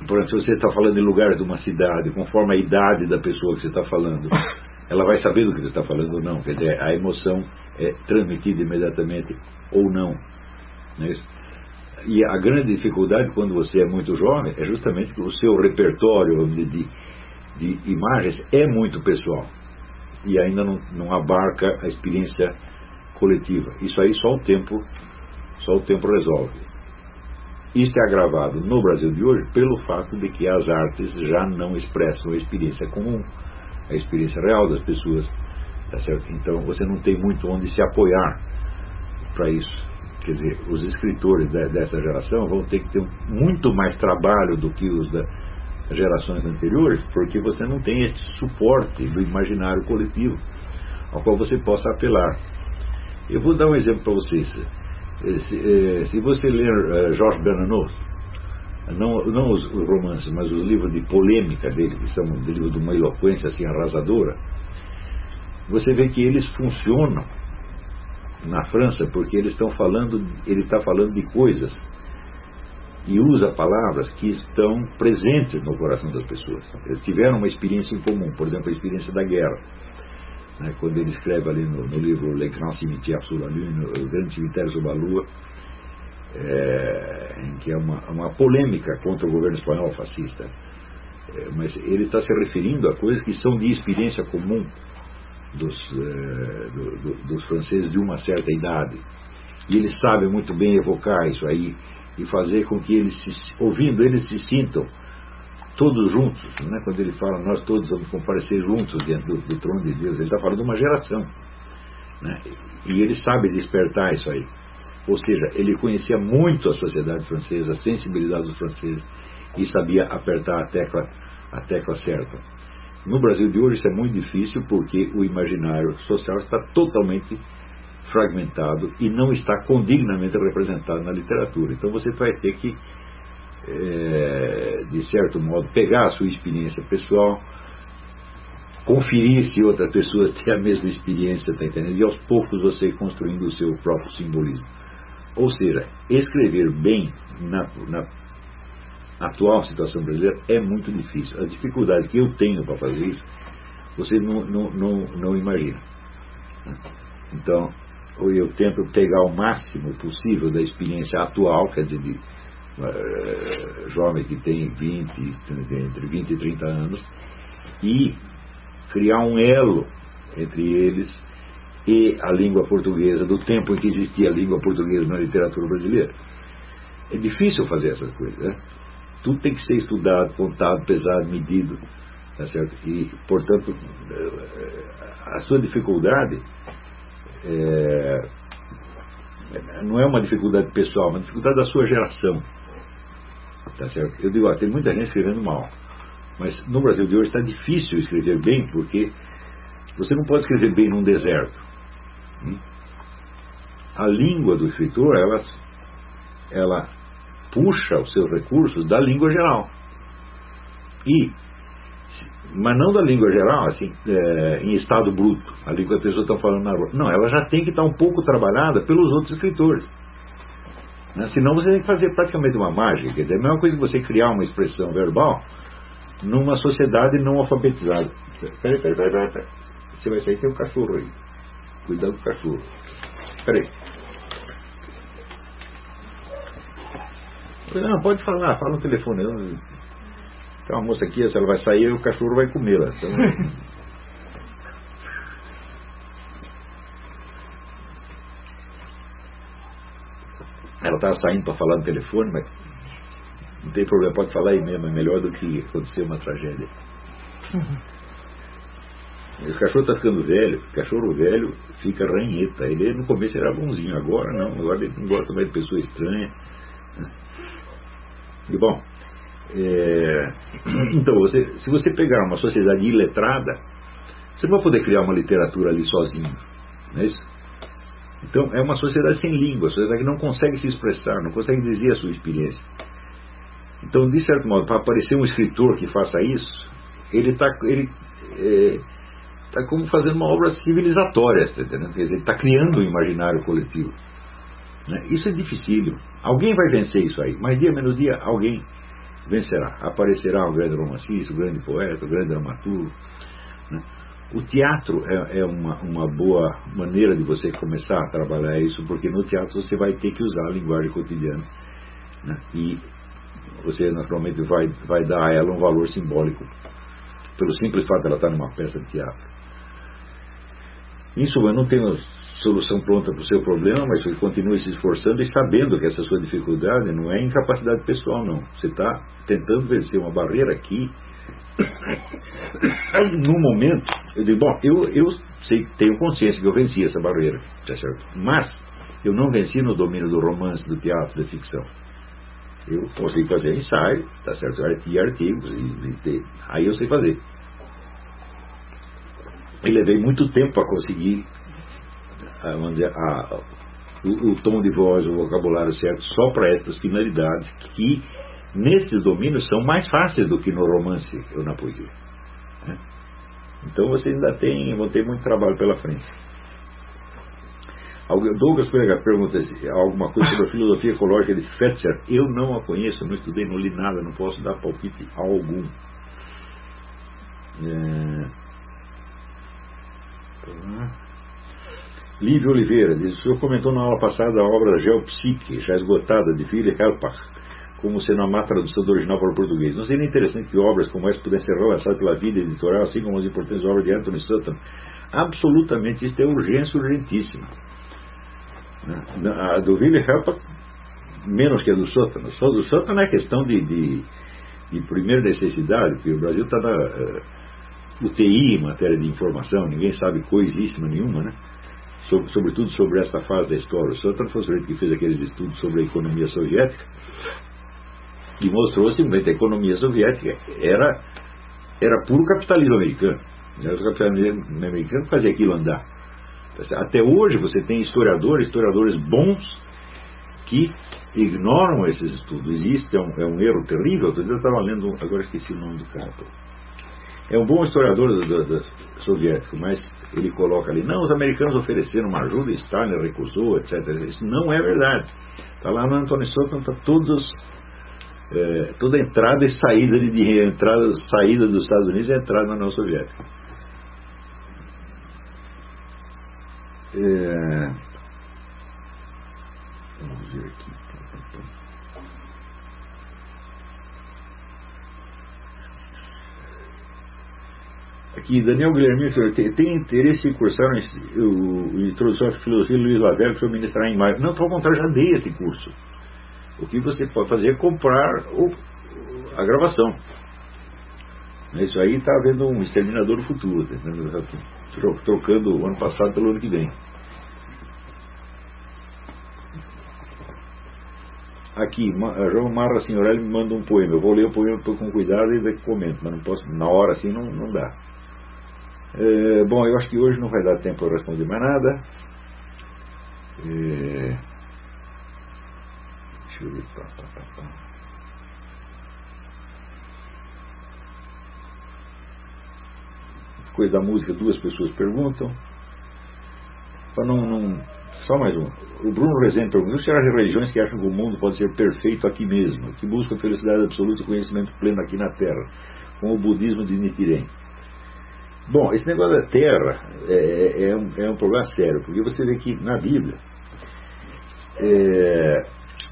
por exemplo, se você está falando em lugares de uma cidade, conforme a idade da pessoa que você está falando, ela vai saber do que você está falando ou não. Quer dizer, a emoção é transmitida imediatamente ou não. Não é isso? E a grande dificuldade quando você é muito jovem é justamente que o seu repertório de, de, de imagens é muito pessoal e ainda não, não abarca a experiência coletiva. Isso aí só o tempo, só o tempo resolve. Isso é agravado no Brasil de hoje pelo fato de que as artes já não expressam a experiência comum, a experiência real das pessoas, tá certo? Então você não tem muito onde se apoiar para isso. Quer dizer, os escritores de, dessa geração vão ter que ter muito mais trabalho do que os das gerações anteriores, porque você não tem esse suporte do imaginário coletivo ao qual você possa apelar. Eu vou dar um exemplo para vocês. Se, se você ler uh, Georges Bernanos, não, não os, os romances, mas os livros de polêmica dele, que são de livros de uma eloquência assim arrasadora, você vê que eles funcionam na França porque eles estão falando, ele está falando de coisas e usa palavras que estão presentes no coração das pessoas. Eles tiveram uma experiência em comum, por exemplo, a experiência da guerra. Né, quando ele escreve ali no, no livro Le Grand Cimetière sur la Lune, o Grande Cemitério sobre a Lua, é, em que é uma, uma polêmica contra o governo espanhol fascista. É, mas ele está se referindo a coisas que são de experiência comum dos, é, do, do, dos franceses de uma certa idade. E ele sabe muito bem evocar isso aí e fazer com que eles, se, ouvindo, eles se sintam todos juntos, né? Quando ele fala nós todos vamos comparecer juntos diante do, do trono de Deus, ele está falando de uma geração, né? E ele sabe despertar isso aí. Ou seja, ele conhecia muito a sociedade francesa, a sensibilidade dos franceses e sabia apertar a tecla, a tecla certa. No Brasil de hoje isso é muito difícil porque o imaginário social está totalmente fragmentado e não está condignamente representado na literatura. Então você vai ter que É, de certo modo, pegar a sua experiência pessoal, conferir se outras pessoas têm a mesma experiência, tá entendendo? E aos poucos você ir construindo o seu próprio simbolismo. Ou seja, escrever bem na, na atual situação brasileira é muito difícil. A dificuldade que eu tenho para fazer isso, você não, não, não, não imagina. Então, eu tento pegar o máximo possível da experiência atual, quer dizer, de Uh, jovem que tem vinte, entre vinte e trinta anos, e criar um elo entre eles e a língua portuguesa, do tempo em que existia a língua portuguesa na literatura brasileira. É difícil fazer essas coisas, né? Tudo tem que ser estudado, contado, pesado, medido, tá certo? E, portanto, a sua dificuldade é, não é uma dificuldade pessoal, é uma dificuldade da sua geração. Tá certo? Eu digo, ó, tem muita gente escrevendo mal, mas no Brasil de hoje está difícil escrever bem, porque você não pode escrever bem num deserto. Hum? A língua do escritor, ela, ela puxa os seus recursos da língua geral. E, mas não da língua geral, assim, é, em estado bruto, a língua que as pessoas estão falando na rua. Não, ela já tem que estar um pouco trabalhada pelos outros escritores. Né? Senão você tem que fazer praticamente uma mágica. Quer dizer, é a mesma coisa que você criar uma expressão verbal numa sociedade não alfabetizada. Peraí, peraí, peraí, peraí. Você vai sair, tem um cachorro aí. Cuidado com o cachorro. Peraí. Não, pode falar, fala no telefone. Tem uma moça aqui, se ela vai sair, o cachorro vai comê-la. Então, ela estava saindo para falar no telefone, mas não tem problema, pode falar aí mesmo, é melhor do que acontecer uma tragédia. Uhum. O cachorro está ficando velho, o cachorro velho fica ranheta. Ele no começo era bonzinho, agora não, agora ele não gosta mais de pessoa estranha. E bom, é, então, você, se você pegar uma sociedade iletrada, você não vai poder criar uma literatura ali sozinho, não é isso? Então é uma sociedade sem língua, uma sociedade que não consegue se expressar, não consegue dizer a sua experiência. Então, de certo modo, para aparecer um escritor que faça isso, ele está ele, é, tá como fazendo uma obra civilizatória, tá entendendo? Quer dizer, ele está criando um imaginário coletivo, né? Isso é dificílimo. Alguém vai vencer isso aí, mais dia menos dia alguém vencerá. Aparecerá um grande romancista, um grande poeta, um grande dramaturgo, né? O teatro é, é uma, uma boa maneira de você começar a trabalhar isso, porque no teatro você vai ter que usar a linguagem cotidiana, né? E você naturalmente vai, vai dar a ela um valor simbólico, pelo simples fato de ela estar numa peça de teatro. Em suma, eu não tenho solução pronta para o seu problema, mas você continue se esforçando e sabendo que essa sua dificuldade não é incapacidade pessoal, não. Você está tentando vencer uma barreira aqui. No momento, eu digo, bom, eu, eu sei, tenho consciência que eu venci essa barreira, tá certo? Mas eu não venci no domínio do romance, do teatro, da ficção. Eu consigo fazer ensaio, tá certo? E artigos, e, e, aí eu sei fazer. E levei muito tempo para conseguir a, a, o, o tom de voz, o vocabulário certo, só para estas finalidades que nesses domínios são mais fáceis do que no romance ou na poesia, né? Então você ainda tem, vão ter muito trabalho pela frente. Douglas Pereira pergunta alguma coisa sobre a filosofia ecológica de Fetzer. Eu não a conheço, não estudei, não li nada, não posso dar palpite algum. É... Lívia Oliveira diz: o senhor comentou na aula passada a obra Geopsique, já esgotada, de Philip Helpach, como sendo a má tradução do original para o português. Não seria interessante que obras como essa pudessem ser relançadas pela vida editorial, assim como as importantes obras de Anthony Sutton? Absolutamente, isso é urgência urgentíssima. A do Philip Helpach, menos que a do Sutton. A do Sutton é questão de, de, de primeira necessidade, porque o Brasil está na uh, U T I em matéria de informação, ninguém sabe coisíssima nenhuma, né? Sobre, sobretudo sobre esta fase da história. O Sutton foi o sujeito que fez aqueles estudos sobre a economia soviética, e mostrou simplesmente que a economia soviética era, era puro capitalismo americano. O capitalismo americano fazia aquilo andar. Até hoje você tem historiadores, historiadores bons, que ignoram esses estudos. Existe, é um, é um erro terrível. Eu estava lendo, agora esqueci o nome do cara. É um bom historiador do, do, do soviético, mas ele coloca ali, não, os americanos ofereceram uma ajuda, Stalin recusou, etcétera. Isso não é verdade. Está lá no Anthony Sutton, está todos... É, toda entrada e saída de dinheiro, entrada saída dos Estados Unidos e entrada na União Soviética. É, vamos ver aqui. Aqui, Daniel Guilherme, tem, tem interesse em cursar o, o Introdução à Filosofia Luiz Lavelle, que eu ministrar em maio? Não, ao contrário, já dei esse curso. O que você pode fazer é comprar o, a gravação. Isso aí está havendo um exterminador do futuro, tá? Trocando o ano passado pelo ano que vem. Aqui, João Marra Signorelli me manda um poema. Eu vou ler o poema, estou com cuidado e comento, mas não posso, na hora assim não, não dá. É, bom, eu acho que hoje não vai dar tempo para responder mais nada. É, Deixa eu ver. Pá, pá, pá, pá. Coisa da música, duas pessoas perguntam. Para não, não, só mais um. O Bruno Rezende pergunta: se há religiões que acham que o mundo pode ser perfeito aqui mesmo, que buscam felicidade absoluta e conhecimento pleno aqui na Terra, como o budismo de Nichiren? Bom, esse negócio da Terra é, é, um, é um problema sério, porque você vê que na Bíblia é,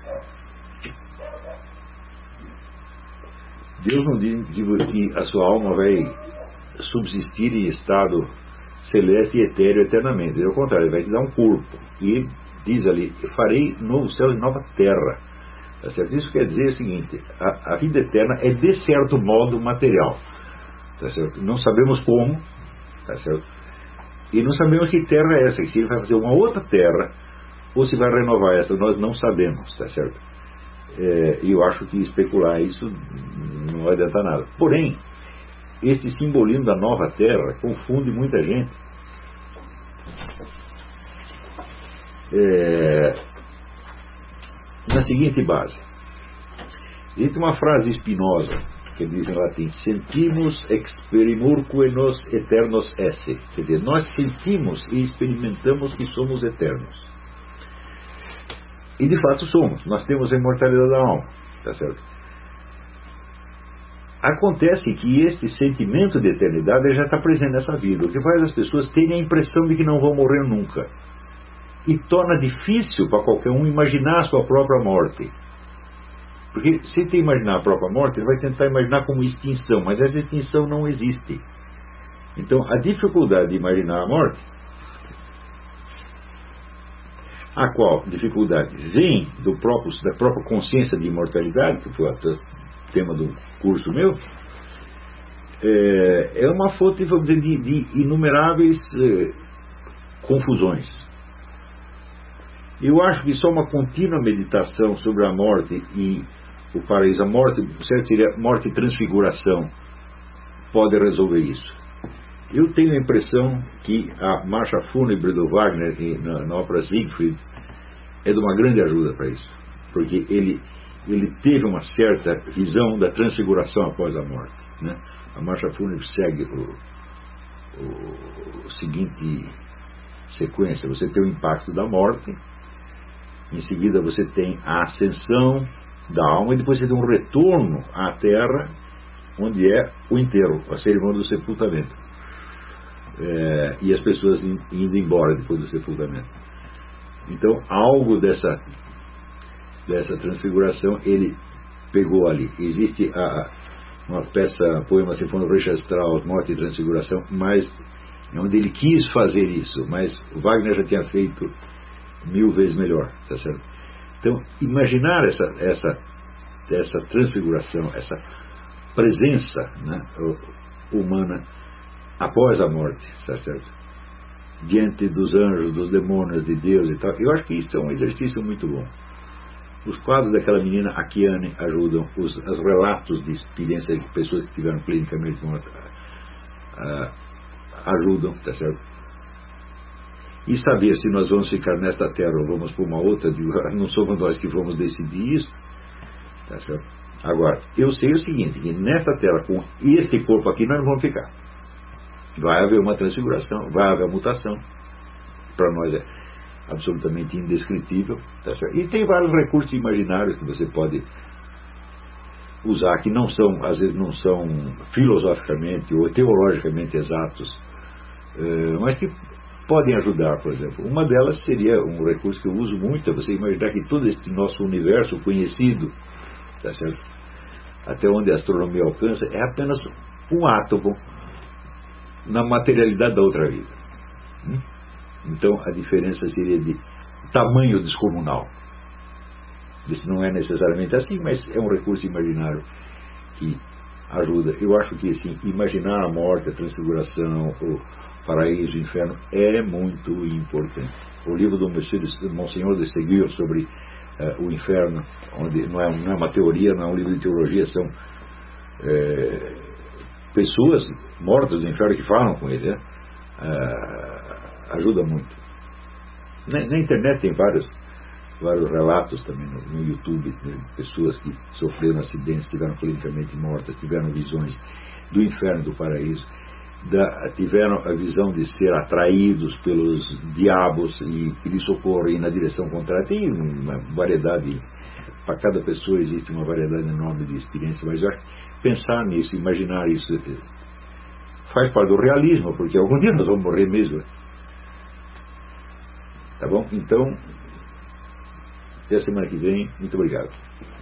Deus não diz que a sua alma vai subsistir em estado celeste e etéreo eternamente. Ao contrário, ele vai te dar um corpo. E diz ali: farei novo céu e nova terra. Tá certo? Isso quer dizer o seguinte: a, a vida eterna é de certo modo material. Tá certo? Não sabemos como. Tá certo? E não sabemos que terra é essa. Se ele vai fazer uma outra terra ou se vai renovar essa, nós não sabemos. Tá certo? É, e eu acho que especular isso não vai adiantar nada. Porém, esse simbolismo da nova terra confunde muita gente. É, na seguinte base: existe uma frase Spinoza que diz em latim: sentimos experimurque nos eternos esse. Quer dizer, nós sentimos e experimentamos que somos eternos. E de fato somos. Nós temos a imortalidade da alma, tá certo? acontece que este sentimento de eternidade já está presente nessa vida, o que faz as pessoas terem a impressão de que não vão morrer nunca. E torna difícil para qualquer um imaginar a sua própria morte. Porque se tem imaginar a própria morte, ele vai tentar imaginar como extinção, mas essa extinção não existe. Então, a dificuldade de imaginar a morte, a qual dificuldade vem do próprio, da própria consciência de imortalidade, que foi o tema do curso meu, é, é uma fonte, vamos dizer, de, de inumeráveis é, confusões. Eu acho que só uma contínua meditação sobre a morte e o paraíso, a morte, certo, seria morte e transfiguração, pode resolver isso. Eu tenho a impressão que a marcha fúnebre do Wagner na, na ópera Siegfried é de uma grande ajuda para isso, porque ele, ele teve uma certa visão da transfiguração após a morte, né? A marcha fúnebre segue o, o, o seguinte sequência: você tem o impacto da morte, em seguida você tem a ascensão da alma, e depois você tem um retorno à terra, onde é o enterro, a cerimônia do sepultamento, é, e as pessoas indo embora depois do sepultamento. Então, algo dessa dessa transfiguração ele pegou ali. Existe a, uma peça, poema sinfônico Richard Strauss, Morte e Transfiguração, mas onde ele quis fazer isso, mas o Wagner já tinha feito mil vezes melhor, tá certo? Então, imaginar essa, essa, essa transfiguração, essa presença, né, humana após a morte, tá certo? Diante dos anjos, dos demônios, de Deus e tal, eu acho que isso é um exercício muito bom. Os quadros daquela menina, a Kiane, ajudam, os, os relatos de experiência de pessoas que tiveram clinicamente mortas uh, ajudam, tá certo? E saber se nós vamos ficar nesta terra ou vamos para uma outra, não somos nós que vamos decidir isso, tá certo? Agora, eu sei o seguinte, que nesta terra, com este corpo aqui, nós não vamos ficar. Vai haver uma transfiguração, vai haver mutação. Para nós é absolutamente indescritível, tá certo? E tem vários recursos imaginários que você pode usar, que não são, às vezes não são filosoficamente ou teologicamente exatos, mas que podem ajudar. Por exemplo, uma delas seria um recurso que eu uso muito, é você imaginar que todo este nosso universo conhecido, tá certo? Até onde a astronomia alcança, é apenas um átomo na materialidade da outra vida. Então a diferença seria de tamanho descomunal. Isso não é necessariamente assim, mas é um recurso imaginário que ajuda. Eu acho que assim, imaginar a morte, a transfiguração, o paraíso, o inferno é muito importante. O livro do Monsenhor de Seguir sobre uh, o inferno, onde não é, não é uma teoria, não é um livro de teologia, são é, pessoas mortas do inferno que falam com ele, né? uh, ajuda muito. Na, na internet tem vários, vários relatos também no, no YouTube, de pessoas que sofreram acidentes, estiveram clinicamente mortas, tiveram visões do inferno, do paraíso, da, tiveram a visão de ser atraídos pelos diabos e pedir socorro e ir na direção contrária. Tem uma variedade, para cada pessoa existe uma variedade enorme de experiências, mas eu acho que pensar nisso, imaginar isso, faz parte do realismo, porque algum dia nós vamos morrer mesmo. Tá bom? Então, até a semana que vem. Muito obrigado.